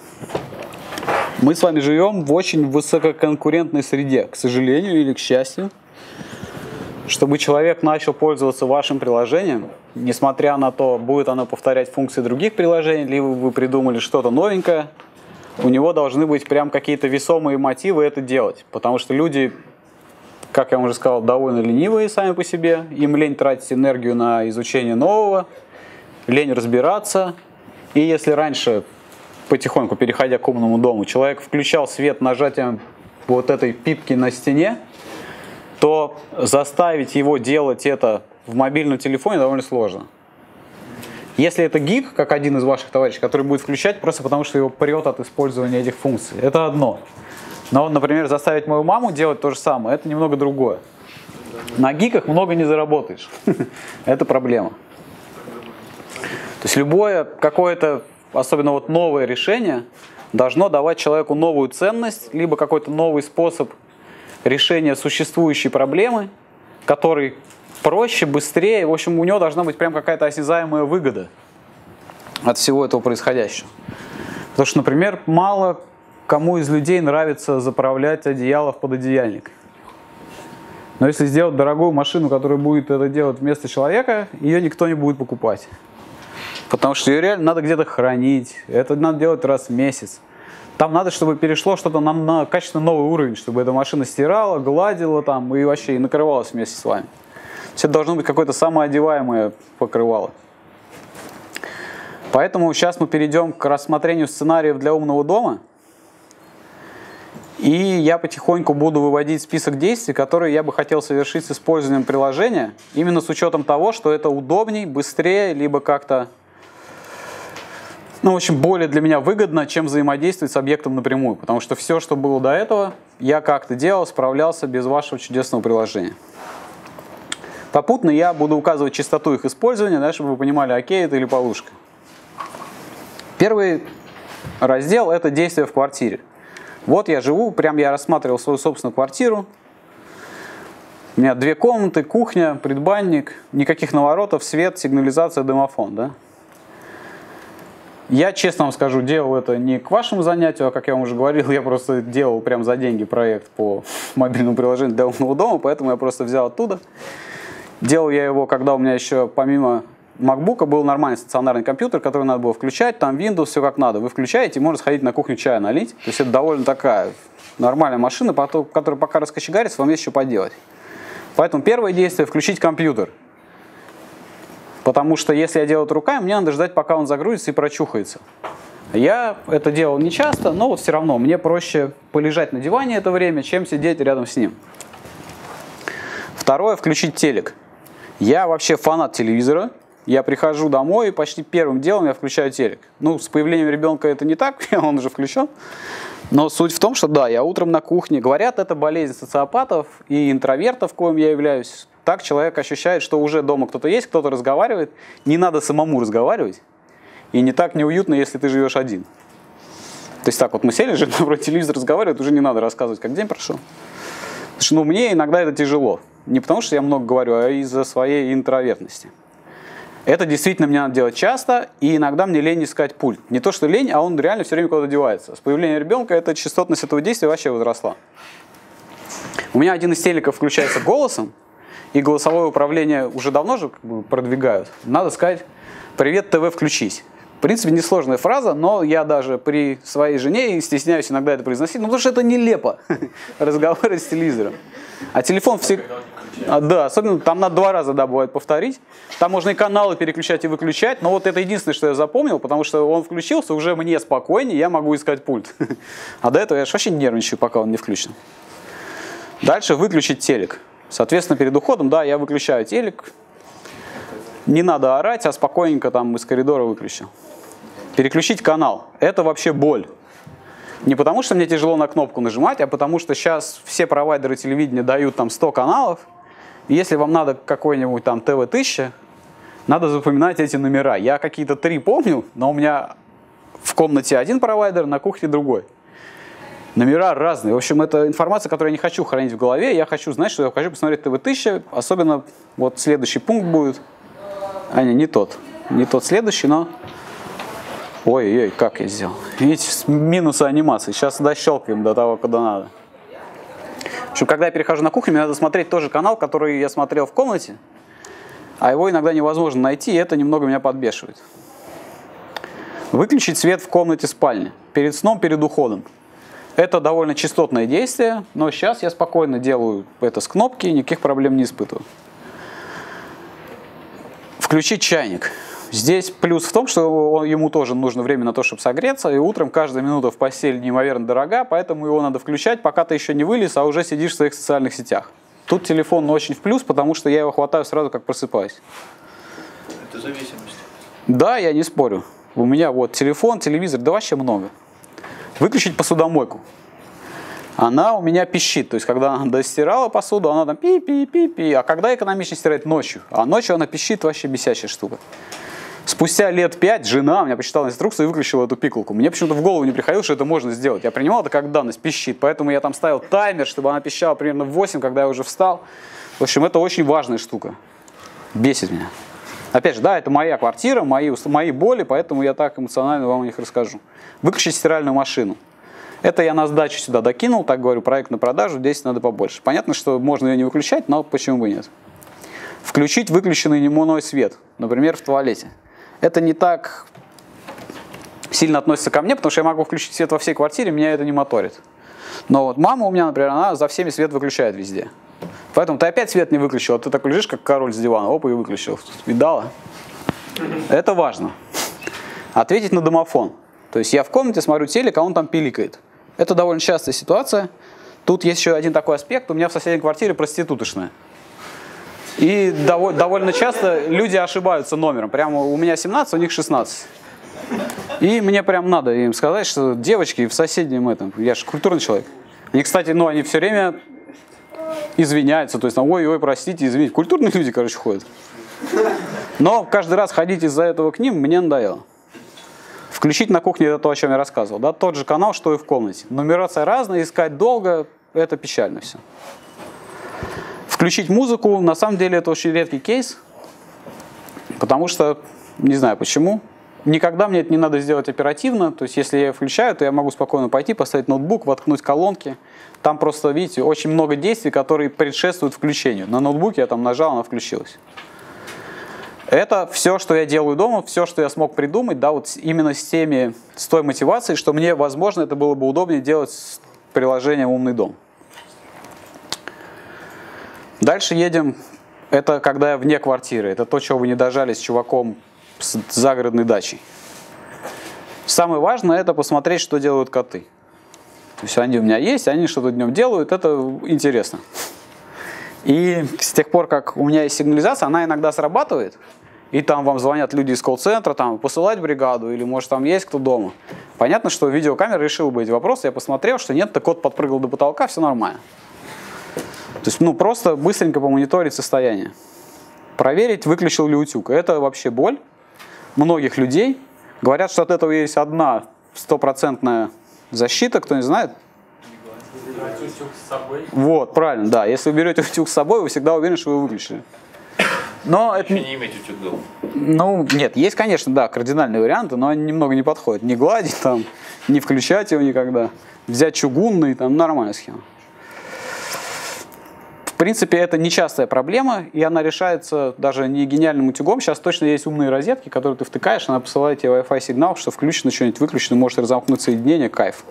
Мы с вами живем в очень высококонкурентной среде, к сожалению или к счастью. Чтобы человек начал пользоваться вашим приложением, несмотря на то, будет оно повторять функции других приложений, либо вы придумали что-то новенькое, у него должны быть прям какие-то весомые мотивы это делать. Потому что люди, как я вам уже сказал, довольно ленивые сами по себе. Им лень тратить энергию на изучение нового, лень разбираться. И если раньше, потихоньку переходя к умному дому, человек включал свет нажатием вот этой пипки на стене, то заставить его делать это в мобильном телефоне довольно сложно. Если это гик, как один из ваших товарищей, который будет включать просто потому, что его прет от использования этих функций, это одно. Но, например, заставить мою маму делать то же самое, это немного другое. На гиках много не заработаешь. Это проблема. То есть любое какое-то особенно вот новое решение, должно давать человеку новую ценность, либо какой-то новый способ решения существующей проблемы, который проще, быстрее. В общем, у него должна быть прям какая-то осязаемая выгода от всего этого происходящего. Потому что, например, мало кому из людей нравится заправлять одеяло в пододеяльник. Но если сделать дорогую машину, которая будет это делать вместо человека, ее никто не будет покупать. Потому что ее реально надо где-то хранить. Это надо делать раз в месяц. Там надо, чтобы перешло что-то нам на качественно новый уровень, чтобы эта машина стирала, гладила там и вообще и накрывалась вместе с вами. То есть это должно быть какое-то самоодеваемое покрывало. Поэтому сейчас мы перейдем к рассмотрению сценариев для умного дома. И я потихоньку буду выводить список действий, которые я бы хотел совершить с использованием приложения, именно с учетом того, что это удобней, быстрее, либо как-то, ну, в общем, более для меня выгодно, чем взаимодействовать с объектом напрямую. Потому что все, что было до этого, я как-то делал, справлялся без вашего чудесного приложения. Попутно я буду указывать частоту их использования, да, чтобы вы понимали, окей это или полушка. Первый раздел – это действия в квартире. Вот я живу, прям я рассматривал свою собственную квартиру. У меня две комнаты, кухня, предбанник, никаких наворотов, свет, сигнализация, домофон. Да? Я, честно вам скажу, делал это не к вашему занятию, а, как я вам уже говорил, я просто делал прям за деньги проект по мобильному приложению для умного дома, поэтому я просто взял оттуда. Делал я его, когда у меня еще помимо MacBook был нормальный стационарный компьютер, который надо было включать, там Windows, все как надо. Вы включаете, можно сходить на кухню чая налить. То есть это довольно такая нормальная машина, которая пока раскочегарится, вам есть что поделать. Поэтому первое действие – включить компьютер. Потому что если я делаю это руками, мне надо ждать, пока он загрузится и прочухается. Я это делал не часто, но вот все равно мне проще полежать на диване это время, чем сидеть рядом с ним. Второе – включить телек. Я вообще фанат телевизора. Я прихожу домой и почти первым делом я включаю телек. Ну, с появлением ребенка это не так, он уже включен. Но суть в том, что да, я утром на кухне. Говорят, это болезнь социопатов и интровертов, коим я являюсь. Так человек ощущает, что уже дома кто-то есть, кто-то разговаривает. Не надо самому разговаривать. И не так неуютно, если ты живешь один. То есть так вот мы сели, же напротив телевизора разговаривают, уже не надо рассказывать, как день прошел. Потому что ну, мне иногда это тяжело. Не потому что я много говорю, а из-за своей интровертности. Это действительно мне надо делать часто, и иногда мне лень искать пульт. Не то, что лень, а он реально все время куда-то девается. С появлением ребенка эта частотность этого действия вообще возросла. У меня один из телеков включается голосом, и голосовое управление уже давно же как бы продвигают. Надо сказать «Привет, ТВ, включись». В принципе, несложная фраза, но я даже при своей жене стесняюсь иногда это произносить, ну, потому что это нелепо, разговаривать с телевизором. А телефон всегда... А, да, особенно там надо два раза, да, бывает, повторить. Там можно и каналы переключать и выключать, но вот это единственное, что я запомнил, потому что он включился, уже мне спокойнее, я могу искать пульт. А до этого я же вообще нервничаю, пока он не включен. Дальше выключить телек. Соответственно, перед уходом, да, я выключаю телек. Не надо орать, а спокойненько там из коридора выключил. Переключить канал. Это вообще боль. Не потому, что мне тяжело на кнопку нажимать, а потому что сейчас все провайдеры телевидения дают там сто каналов. И если вам надо какой-нибудь там тэ вэ тысяча, надо запоминать эти номера. Я какие-то три помню, но у меня в комнате один провайдер, на кухне другой. Номера разные. В общем, это информация, которую я не хочу хранить в голове. Я хочу знать, что я хочу посмотреть тэ вэ тысяча. Особенно вот следующий пункт будет. А, не, не тот. Не тот следующий, но... Ой-ой, как я сделал. Видите, минусы анимации. Сейчас дощелкаем до того, куда надо. В общем, когда я перехожу на кухню, мне надо смотреть тот же канал, который я смотрел в комнате. А его иногда невозможно найти, и это немного меня подбешивает. Выключить свет в комнате спальни. Перед сном, перед уходом. Это довольно частотное действие, но сейчас я спокойно делаю это с кнопки, никаких проблем не испытываю. Включить чайник. Здесь плюс в том, что ему тоже нужно время на то, чтобы согреться, и утром каждая минута в постели неимоверно дорога, поэтому его надо включать, пока ты еще не вылез, а уже сидишь в своих социальных сетях. Тут телефон очень в плюс, потому что я его хватаю сразу, как просыпаюсь. Это зависимость. Да, я не спорю. У меня вот телефон, телевизор, да вообще много. Выключить посудомойку. Она у меня пищит, то есть когда она достирала посуду, она там пи-пи-пи-пи, а когда экономично стирает ночью, а ночью она пищит, вообще бесячая штука. Спустя лет пять жена меня почитала инструкцию и выключила эту пикалку. Мне почему-то в голову не приходило, что это можно сделать. Я принимал это как данность, пищит. Поэтому я там ставил таймер, чтобы она пищала примерно в восемь, когда я уже встал. В общем, это очень важная штука. Бесит меня. Опять же, да, это моя квартира, мои, мои боли, поэтому я так эмоционально вам о них расскажу. Выключить стиральную машину. Это я на сдачу сюда докинул, так говорю, проект на продажу, десять надо побольше. Понятно, что можно ее не выключать, но почему бы нет. Включить выключенный дневной свет, например, в туалете. Это не так сильно относится ко мне, потому что я могу включить свет во всей квартире, меня это не моторит. Но вот мама у меня, например, она за всеми свет выключает везде. Поэтому ты опять свет не выключил, а ты так лежишь, как король с дивана, оп, и выключил. Видала? Это важно. Ответить на домофон. То есть я в комнате смотрю телек, а он там пиликает. Это довольно частая ситуация. Тут есть еще один такой аспект. У меня в соседней квартире проституточная. И довольно, довольно часто люди ошибаются номером. Прямо у меня семнадцать, у них шестнадцать. И мне прям надо им сказать, что девочки в соседнем этом, я же культурный человек. Они, кстати, ну они все время извиняются, то есть, ой-ой, простите, извините. Культурные люди, короче, ходят. Но каждый раз ходить из-за этого к ним мне надоело. Включить на кухне это то, о чем я рассказывал. Да? Тот же канал, что и в комнате. Нумерация разная, искать долго, это печально все. Включить музыку, на самом деле это очень редкий кейс, потому что, не знаю почему, никогда мне это не надо сделать оперативно, то есть если я ее включаю, то я могу спокойно пойти, поставить ноутбук, воткнуть колонки, там просто, видите, очень много действий, которые предшествуют включению. На ноутбуке я там нажал, она включилась. Это все, что я делаю дома, все, что я смог придумать, да, вот именно с теми, с той мотивацией, что мне, возможно, это было бы удобнее делать с приложением «Умный дом». Дальше едем, это когда я вне квартиры, это то, чего вы не дожали с чуваком с загородной дачей. Самое важное это посмотреть, что делают коты. То есть они у меня есть, они что-то днем делают, это интересно. И с тех пор, как у меня есть сигнализация, она иногда срабатывает, и там вам звонят люди из колл-центра, там посылать бригаду, или может там есть кто дома. Понятно, что видеокамера решила бы эти вопросы, я посмотрел, что нет, то кот подпрыгал до потолка, все нормально. То есть, ну, просто быстренько помониторить состояние. Проверить, выключил ли утюг. Это вообще боль многих людей. Говорят, что от этого есть одна стопроцентная защита, кто не знает. Убирать утюг с собой. Вот, правильно, да. Если вы берете утюг с собой, вы всегда уверены, что вы выключили. Но это не иметь утюг дома. Ну, нет, есть, конечно, да, кардинальные варианты, но они немного не подходят. Не гладить там, не включать его никогда. Взять чугунный, там нормальная схема. В принципе, это нечастая проблема, и она решается даже не гениальным утюгом. Сейчас точно есть умные розетки, которые ты втыкаешь, она посылает тебе Wi-Fi сигнал, что включено что-нибудь, выключено, может разомкнуть соединение, кайф.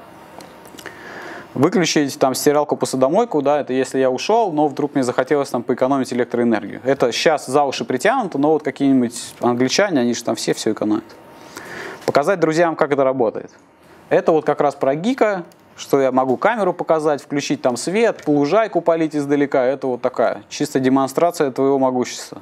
Выключить там стиралку, посудомойку, да, это если я ушел, но вдруг мне захотелось там поэкономить электроэнергию. Это сейчас за уши притянуто, но вот какие-нибудь англичане, они же там все все экономят. Показать друзьям, как это работает. Это вот как раз про гика, что я могу камеру показать, включить там свет, лужайку полить издалека. Это вот такая чистая демонстрация твоего могущества.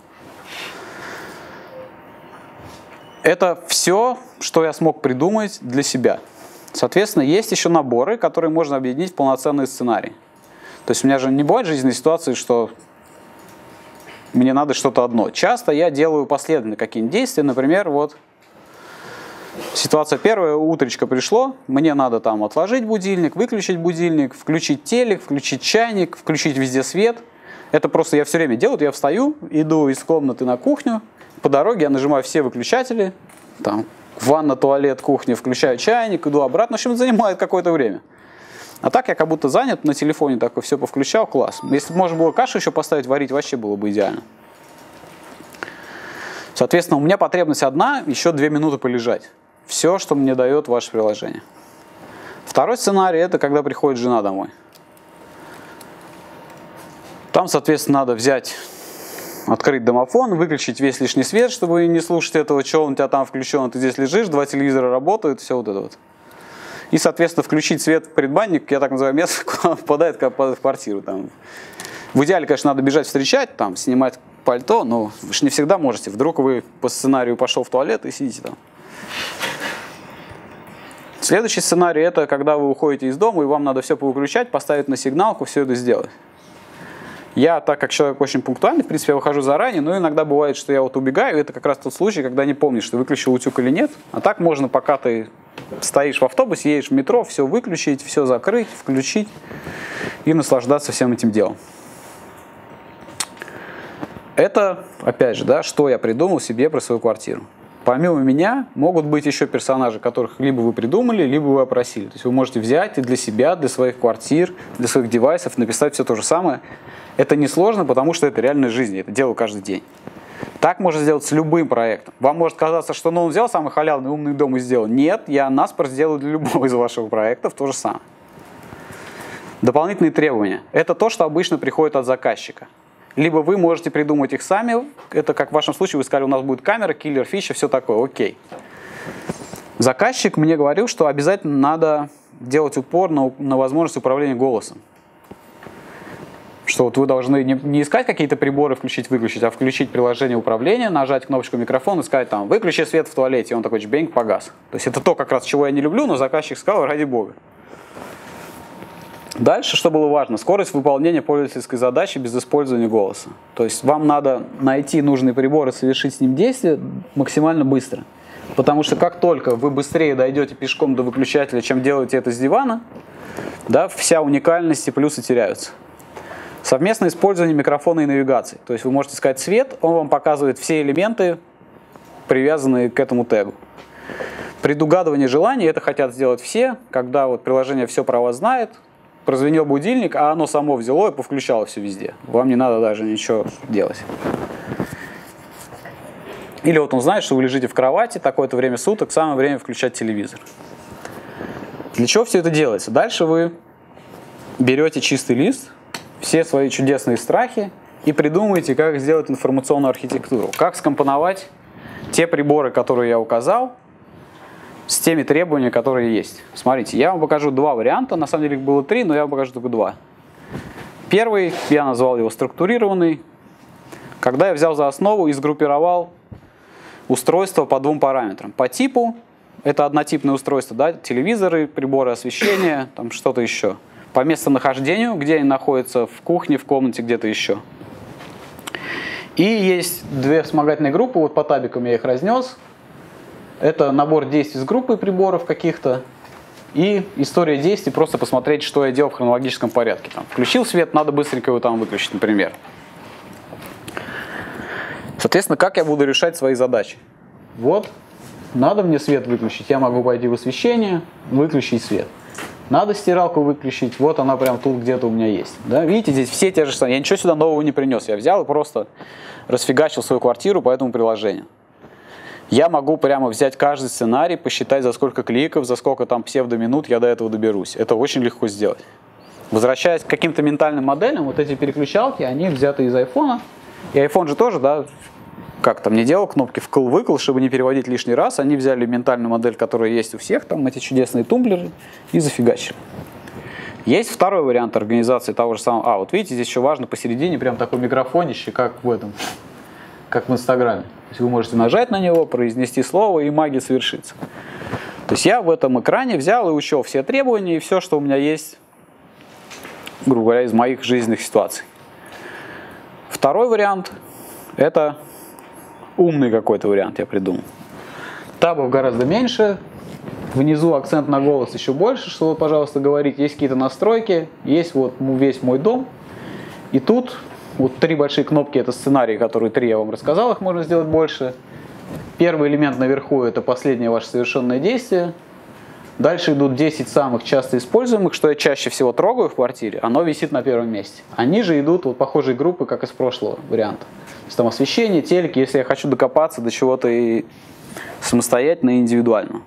Это все, что я смог придумать для себя. Соответственно, есть еще наборы, которые можно объединить в полноценный сценарий. То есть у меня же не бывает жизненной ситуации, что мне надо что-то одно. Часто я делаю последовательно какие-нибудь действия. Например, вот ситуация первая, утречко пришло, мне надо там отложить будильник, выключить будильник, включить телек, включить чайник, включить везде свет. Это просто я все время делаю, я встаю, иду из комнаты на кухню, по дороге я нажимаю все выключатели, там, ванна, туалет, кухня, включаю чайник, иду обратно, в общем, это занимает какое-то время. А так я как будто занят, на телефоне такой все повключал, класс. Если бы можно было кашу еще поставить, варить, вообще было бы идеально. Соответственно, у меня потребность одна, еще две минуты полежать. Все, что мне дает ваше приложение. Второй сценарий, это когда приходит жена домой. Там, соответственно, надо взять, открыть домофон, выключить весь лишний свет, чтобы не слушать этого, что он у тебя там включен, ты здесь лежишь, два телевизора работают, все вот это вот. И, соответственно, включить свет в предбанник, я так называю, место, куда он попадает, как попадает в квартиру. Там. В идеале, конечно, надо бежать встречать, там, снимать пальто, но вы же не всегда можете. Вдруг вы по сценарию пошел в туалет и сидите там. Следующий сценарий, это когда вы уходите из дома, и вам надо все повыключать, поставить на сигналку, все это сделать. Я, так как человек очень пунктуальный, в принципе, я выхожу заранее, но иногда бывает, что я вот убегаю, и это как раз тот случай, когда не помнишь, ты выключил утюг или нет. А так можно, пока ты стоишь в автобусе, едешь в метро, все выключить, все закрыть, включить и наслаждаться всем этим делом. Это, опять же, да, что я придумал себе про свою квартиру. Помимо меня могут быть еще персонажи, которых либо вы придумали, либо вы опросили. То есть вы можете взять и для себя, для своих квартир, для своих девайсов написать все то же самое. Это несложно, потому что это реальная жизнь, я это делаю каждый день. Так можно сделать с любым проектом. Вам может казаться, что ну, он взял самый халявный умный дом и сделал. Нет, я наспор сделаю для любого из ваших проектов то же самое. Дополнительные требования. Это то, что обычно приходит от заказчика. Либо вы можете придумать их сами. Это как в вашем случае, вы сказали, у нас будет камера, киллер, фича, все такое. Окей. Заказчик мне говорил, что обязательно надо делать упор на, на возможность управления голосом. Что вот вы должны не, не искать какие-то приборы включить-выключить, а включить приложение управления, нажать кнопочку микрофона и сказать там «выключи свет в туалете», и он такой чбеньк погас. То есть это то, как раз чего я не люблю, но заказчик сказал ради бога. Дальше, что было важно, скорость выполнения пользовательской задачи без использования голоса. То есть вам надо найти нужный прибор и совершить с ним действие максимально быстро. Потому что как только вы быстрее дойдете пешком до выключателя, чем делаете это с дивана, да, вся уникальность и плюсы теряются. Совместное использование микрофона и навигации. То есть вы можете сказать цвет, он вам показывает все элементы, привязанные к этому тегу. Предугадывание желаний, это хотят сделать все, когда вот приложение все про вас знает, прозвенел будильник, а оно само взяло и повключало все везде. Вам не надо даже ничего делать. Или вот он знает, что вы лежите в кровати, такое-то время суток, самое время включать телевизор. Для чего все это делается? Дальше вы берете чистый лист, все свои чудесные страхи и придумаете, как сделать информационную архитектуру. Как скомпоновать те приборы, которые я указал, с теми требованиями, которые есть. Смотрите, я вам покажу два варианта. На самом деле их было три, но я вам покажу только два. Первый, я назвал его структурированный. Когда я взял за основу и сгруппировал устройство по двум параметрам. По типу, это однотипное устройство, да, телевизоры, приборы освещения, там что-то еще. По местонахождению, где они находятся, в кухне, в комнате, где-то еще. И есть две вспомогательные группы, вот по табикам я их разнес. Это набор действий с группой приборов каких-то и история действий, просто посмотреть, что я делал в хронологическом порядке. Там, включил свет, надо быстренько его там выключить, например. Соответственно, как я буду решать свои задачи? Вот, надо мне свет выключить, я могу пойти в освещение, выключить свет. Надо стиралку выключить, вот она прям тут где-то у меня есть. Да? Видите, здесь все те же самые. Я ничего сюда нового не принес, я взял и просто расфигачил свою квартиру по этому приложению. Я могу прямо взять каждый сценарий, посчитать, за сколько кликов, за сколько там псевдоминут я до этого доберусь. Это очень легко сделать. Возвращаясь к каким-то ментальным моделям, вот эти переключалки, они взяты из айфона. И iPhone же тоже, да, как там не делал кнопки вкл-выкл, чтобы не переводить лишний раз. Они взяли ментальную модель, которая есть у всех, там эти чудесные тумблеры, и зафигачили. Есть второй вариант организации того же самого. А, вот видите, здесь еще важно посередине прям такой микрофонище, как в этом, как в Инстаграме. То есть вы можете нажать на него, произнести слово, и магия совершится. То есть я в этом экране взял и учел все требования и все, что у меня есть, грубо говоря, из моих жизненных ситуаций. Второй вариант – это умный какой-то вариант я придумал. Табов гораздо меньше, внизу акцент на голос еще больше, что вот, пожалуйста, говорить. Есть какие-то настройки, есть вот весь мой дом. И тут вот три большие кнопки – это сценарии, которые три я вам рассказал, их можно сделать больше. Первый элемент наверху – это последнее ваше совершенное действие. Дальше идут десять самых часто используемых, что я чаще всего трогаю в квартире, оно висит на первом месте. А ниже идут вот похожие группы, как из прошлого варианта. То есть там освещение, телеки, если я хочу докопаться до чего-то и самостоятельно и индивидуально.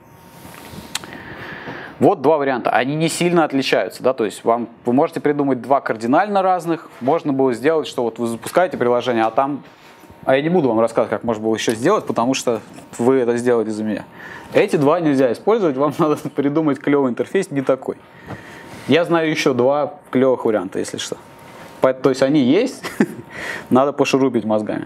Вот два варианта. Они не сильно отличаются. Да? То есть вам, вы можете придумать два кардинально разных. Можно было сделать, что вот вы запускаете приложение, а там... А я не буду вам рассказывать, как можно было еще сделать, потому что вы это сделали за меня. Эти два нельзя использовать, вам надо придумать клевый интерфейс, не такой. Я знаю еще два клевых варианта, если что. То есть они есть, надо пошурупить мозгами.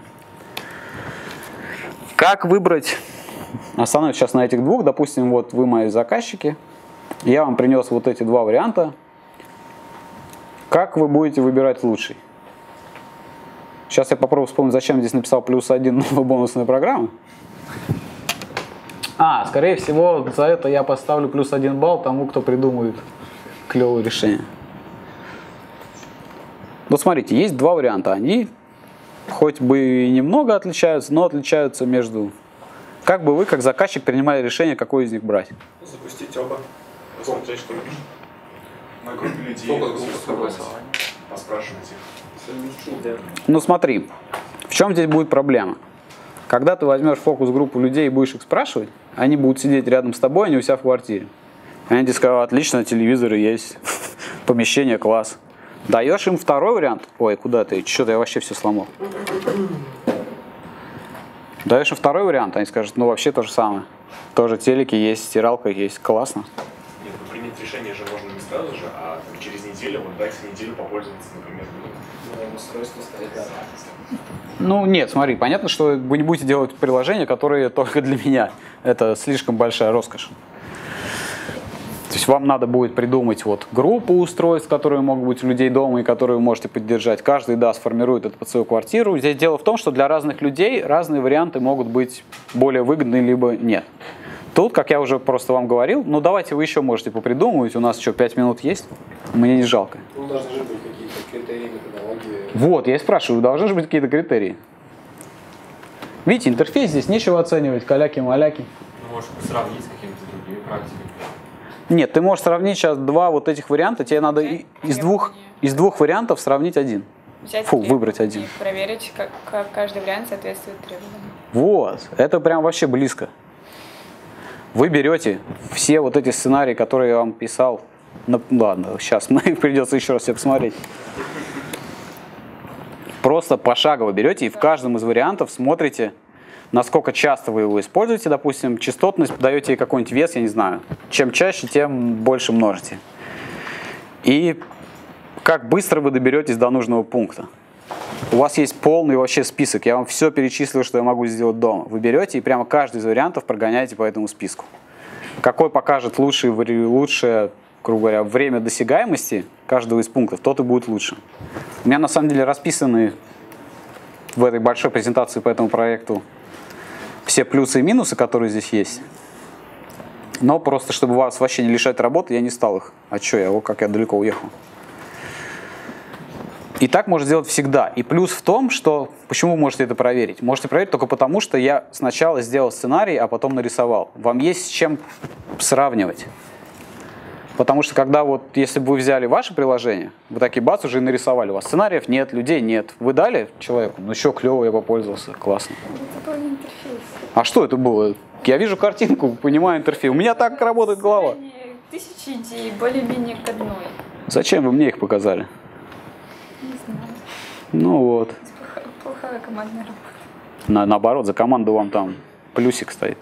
Как выбрать? Остановлюсь сейчас на этих двух. Допустим, вот вы мои заказчики. Я вам принес вот эти два варианта. Как вы будете выбирать лучший? Сейчас я попробую вспомнить, зачем здесь написал плюс один новая бонусная программа. А, скорее всего, за это я поставлю плюс один балл тому, кто придумает клевое решение. Вот смотрите, есть два варианта. Они хоть бы и немного отличаются, но отличаются между... Как бы вы, как заказчик, принимали решение, какой из них брать? Запустить оба. Посмотреть, что лучше. На группе людей. Поспрашивать их. Совместить, да. Ну смотри, в чем здесь будет проблема? Когда ты возьмешь фокус-группу людей и будешь их спрашивать, они будут сидеть рядом с тобой, они у себя в квартире. Они тебе скажут: отлично, телевизоры есть, помещение, класс. Даешь им второй вариант. Ой, куда ты? Что-то я вообще все сломал. Даешь им второй вариант, они скажут: ну вообще то же самое. Тоже телеки есть, стиралка есть, классно. Нет, ну принять решение же можно не сразу же, а там, через неделю, вот дать неделю попользоваться, например. Ну, устройство стоит, да. Ну нет, смотри, понятно, что вы не будете делать приложения, которые только для меня. Это слишком большая роскошь. То есть вам надо будет придумать вот группу устройств, которые могут быть у людей дома и которые вы можете поддержать. Каждый, да, сформирует это под свою квартиру. Здесь дело в том, что для разных людей разные варианты могут быть более выгодны, либо нет. Тут, как я уже просто вам говорил, ну давайте вы еще можете попридумывать. У нас еще пять минут есть. Мне не жалко. Ну, должны же быть какие-то критерии, методологии. Вот, я и спрашиваю, должны же быть какие-то критерии. Видите, интерфейс здесь нечего оценивать, каляки-маляки. Ну, может, сравнить с какими-то другими практиками. Нет, ты можешь сравнить сейчас два вот этих варианта, тебе надо и- из двух, из двух вариантов сравнить один. Взять Фу, и- выбрать один. И проверить, как, как каждый вариант соответствует требованиям. Вот, это прям вообще близко. Вы берете все вот эти сценарии, которые я вам писал. Ну, ладно, сейчас их придется еще раз все посмотреть. Просто пошагово берете и в каждом из вариантов смотрите, насколько часто вы его используете. Допустим, частотность, даете ей какой-нибудь вес, я не знаю. Чем чаще, тем больше множите. И как быстро вы доберетесь до нужного пункта. У вас есть полный вообще список. Я вам все перечислил, что я могу сделать дома. Вы берете и прямо каждый из вариантов прогоняете по этому списку. Какой покажет лучшее, лучшее, грубо говоря, время досягаемости каждого из пунктов, тот и будет лучше. У меня на самом деле расписаны в этой большой презентации по этому проекту все плюсы и минусы, которые здесь есть. Но просто, чтобы вас вообще не лишать работы, я не стал их. А что я, о, как я далеко уехал. И так можно сделать всегда. И плюс в том, что... Почему вы можете это проверить? Можете проверить только потому, что я сначала сделал сценарий, а потом нарисовал. Вам есть с чем сравнивать. Потому что когда вот, если бы вы взяли ваше приложение, вы такие бац, уже и нарисовали. У вас сценариев нет, людей нет. Вы дали человеку? Ну что, клево, я попользовался, классно. Это был интерфейс. А что это было? Я вижу картинку, понимаю интерфейс. У меня так работает голова. Тысячи идей, более-менее к одной. Зачем вы мне их показали? Не знаю. Ну вот. Плохая, плохая командная работа. На, наоборот, за команду вам там плюсик стоит.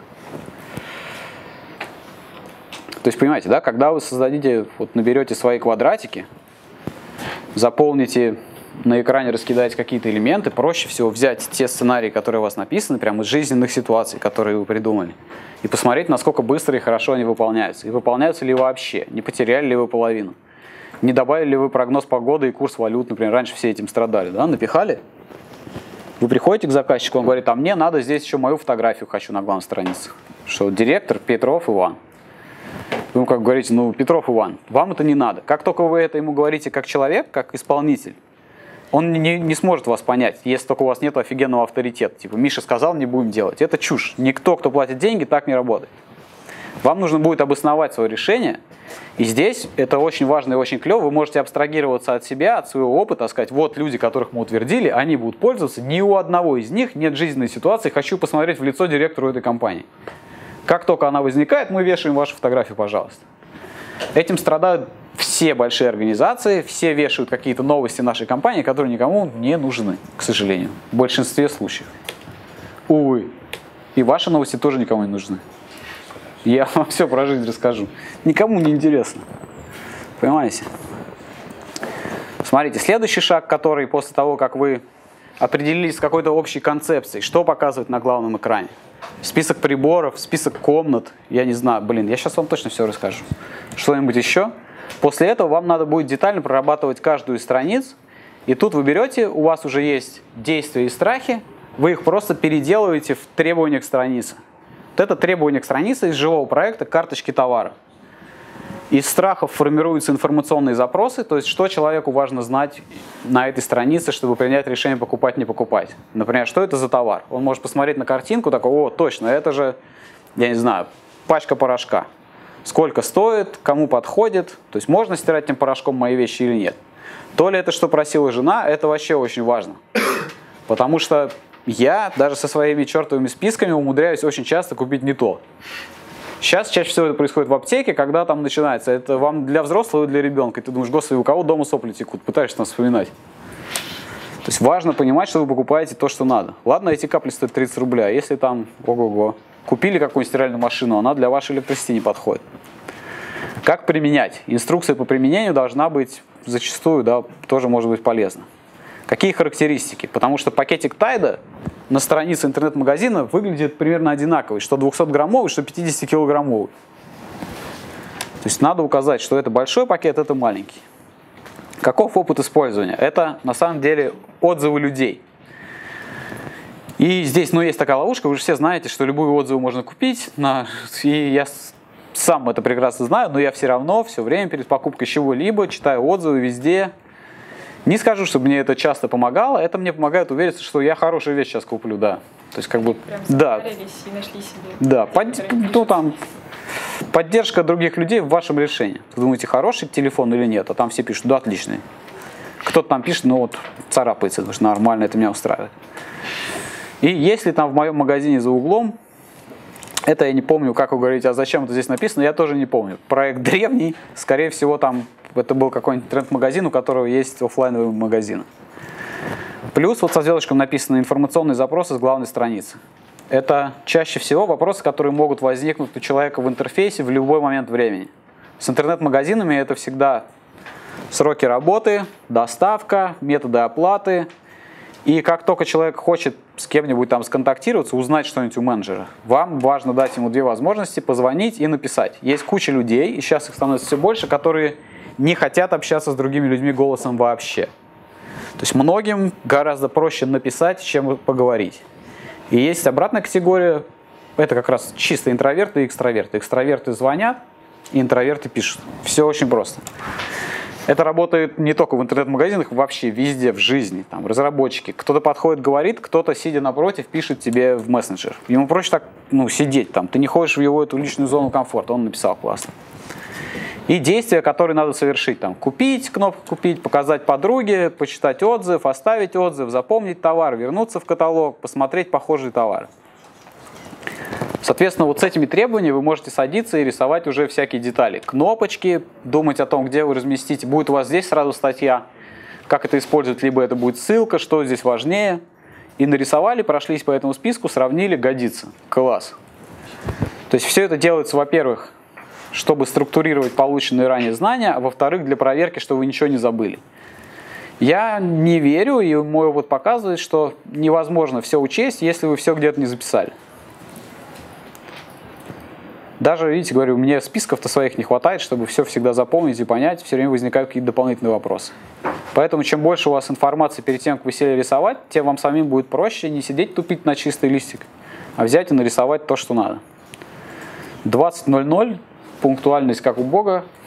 То есть, понимаете, да, когда вы создадите, вот наберете свои квадратики, заполните, на экране раскидаете какие-то элементы, проще всего взять те сценарии, которые у вас написаны, прямо из жизненных ситуаций, которые вы придумали, и посмотреть, насколько быстро и хорошо они выполняются. И выполняются ли вообще, не потеряли ли вы половину, не добавили ли вы прогноз погоды и курс валют, например, раньше все этим страдали, да, напихали. Вы приходите к заказчику, он говорит: а мне надо здесь еще мою фотографию хочу на главной странице. Что директор Петров Иван. Вы как говорите: ну, Петров Иван, вам это не надо. Как только вы это ему говорите как человек, как исполнитель, он не, не сможет вас понять, если только у вас нет офигенного авторитета. Типа, Миша сказал, не будем делать. Это чушь. Никто, кто платит деньги, так не работает. Вам нужно будет обосновать свое решение. И здесь это очень важно и очень клево. Вы можете абстрагироваться от себя, от своего опыта, сказать: вот люди, которых мы утвердили, они будут пользоваться. Ни у одного из них нет жизненной ситуации. Хочу посмотреть в лицо директору этой компании. Как только она возникает, мы вешаем вашу фотографию, пожалуйста. Этим страдают все большие организации, все вешают какие-то новости нашей компании, которые никому не нужны, к сожалению, в большинстве случаев. Увы. И ваши новости тоже никому не нужны. Я вам все про жизнь расскажу. Никому не интересно. Понимаете? Смотрите, следующий шаг, который после того, как вы определились с какой-то общей концепцией, что показывает на главном экране? Список приборов, список комнат, я не знаю, блин, я сейчас вам точно все расскажу. Что-нибудь еще? После этого вам надо будет детально прорабатывать каждую из страниц И тут вы берете, у вас уже есть действия и страхи, вы их просто переделываете в требования к странице. Вот это требование к странице из живого проекта карточки товара. Из страхов формируются информационные запросы, то есть что человеку важно знать на этой странице, чтобы принять решение покупать, не покупать. Например, что это за товар? Он может посмотреть на картинку, такой, о, точно, это же, я не знаю, пачка порошка. Сколько стоит, кому подходит, то есть можно стирать этим порошком мои вещи или нет. То ли это, что просила жена, это вообще очень важно. Потому что я даже со своими чертовыми списками умудряюсь очень часто купить не то. Сейчас чаще всего это происходит в аптеке, когда там начинается. Это вам для взрослого и для ребенка. И ты думаешь, господи, у кого дома сопли текут? Пытаешься там вспоминать. То есть важно понимать, что вы покупаете то, что надо. Ладно, эти капли стоят тридцать рублей, а если там, ого-го, купили какую-нибудь стиральную машину, она для вашей электросети не подходит. Как применять? Инструкция по применению должна быть зачастую, да, тоже может быть полезна. Какие характеристики? Потому что пакетик Тайда на странице интернет-магазина выглядит примерно одинаковый, что двухсотграммовый, что пятидесятикилограммовый. То есть надо указать, что это большой пакет, это маленький. Каков опыт использования? Это на самом деле отзывы людей. И здесь, ну, есть такая ловушка, вы же все знаете, что любые отзывы можно купить. На... И я сам это прекрасно знаю, но я все равно все время перед покупкой чего-либо читаю отзывы везде. Не скажу, чтобы мне это часто помогало, это мне помогает увериться, что я хорошую вещь сейчас куплю, да. То есть как бы, Прям да, и нашли себе. да, под, ну, там, поддержка других людей в вашем решении. Вы думаете, хороший телефон или нет, а там все пишут, да, отличный. Кто-то там пишет, ну вот царапается, потому что нормально, это меня устраивает. И если там в моем магазине за углом, это я не помню, как вы говорите, а зачем это здесь написано, я тоже не помню. Проект древний, скорее всего, там это был какой-нибудь тренд-магазин, у которого есть офлайновый магазин. Плюс вот со звездочком написаны информационные запросы с главной страницы. Это чаще всего вопросы, которые могут возникнуть у человека в интерфейсе в любой момент времени. С интернет-магазинами это всегда сроки работы, доставка, методы оплаты. И как только человек хочет с кем-нибудь там сконтактироваться, узнать что-нибудь у менеджера, вам важно дать ему две возможности: позвонить и написать. Есть куча людей, и сейчас их становится все больше, которые не хотят общаться с другими людьми голосом вообще. То есть многим гораздо проще написать, чем поговорить. И есть обратная категория, это как раз чисто интроверты и экстраверты. Экстраверты звонят, и интроверты пишут. Все очень просто. Это работает не только в интернет-магазинах, вообще везде в жизни. Там разработчики. Кто-то подходит, говорит, кто-то, сидя напротив, пишет тебе в мессенджер. Ему проще так, ну, сидеть там. Ты не ходишь в его эту личную зону комфорта. Он написал классно. И действия, которые надо совершить. Там, купить, кнопку купить, показать подруге, почитать отзыв, оставить отзыв, запомнить товар, вернуться в каталог, посмотреть похожие товары. Соответственно, вот с этими требованиями вы можете садиться и рисовать уже всякие детали. Кнопочки, думать о том, где вы разместите. Будет у вас здесь сразу статья, как это использовать, либо это будет ссылка, что здесь важнее. И нарисовали, прошлись по этому списку, сравнили, годится. Класс. То есть все это делается, во-первых, чтобы структурировать полученные ранее знания, а во-вторых, для проверки, что вы ничего не забыли. Я не верю, и мой опыт показывает, что невозможно все учесть, если вы все где-то не записали. Даже, видите, говорю, мне списков-то своих не хватает, чтобы все всегда запомнить и понять, все время возникают какие-то дополнительные вопросы. Поэтому чем больше у вас информации перед тем, как вы сели рисовать, тем вам самим будет проще не сидеть тупить на чистый листик, а взять и нарисовать то, что надо. двадцать ноль ноль, пунктуальность как у Бога,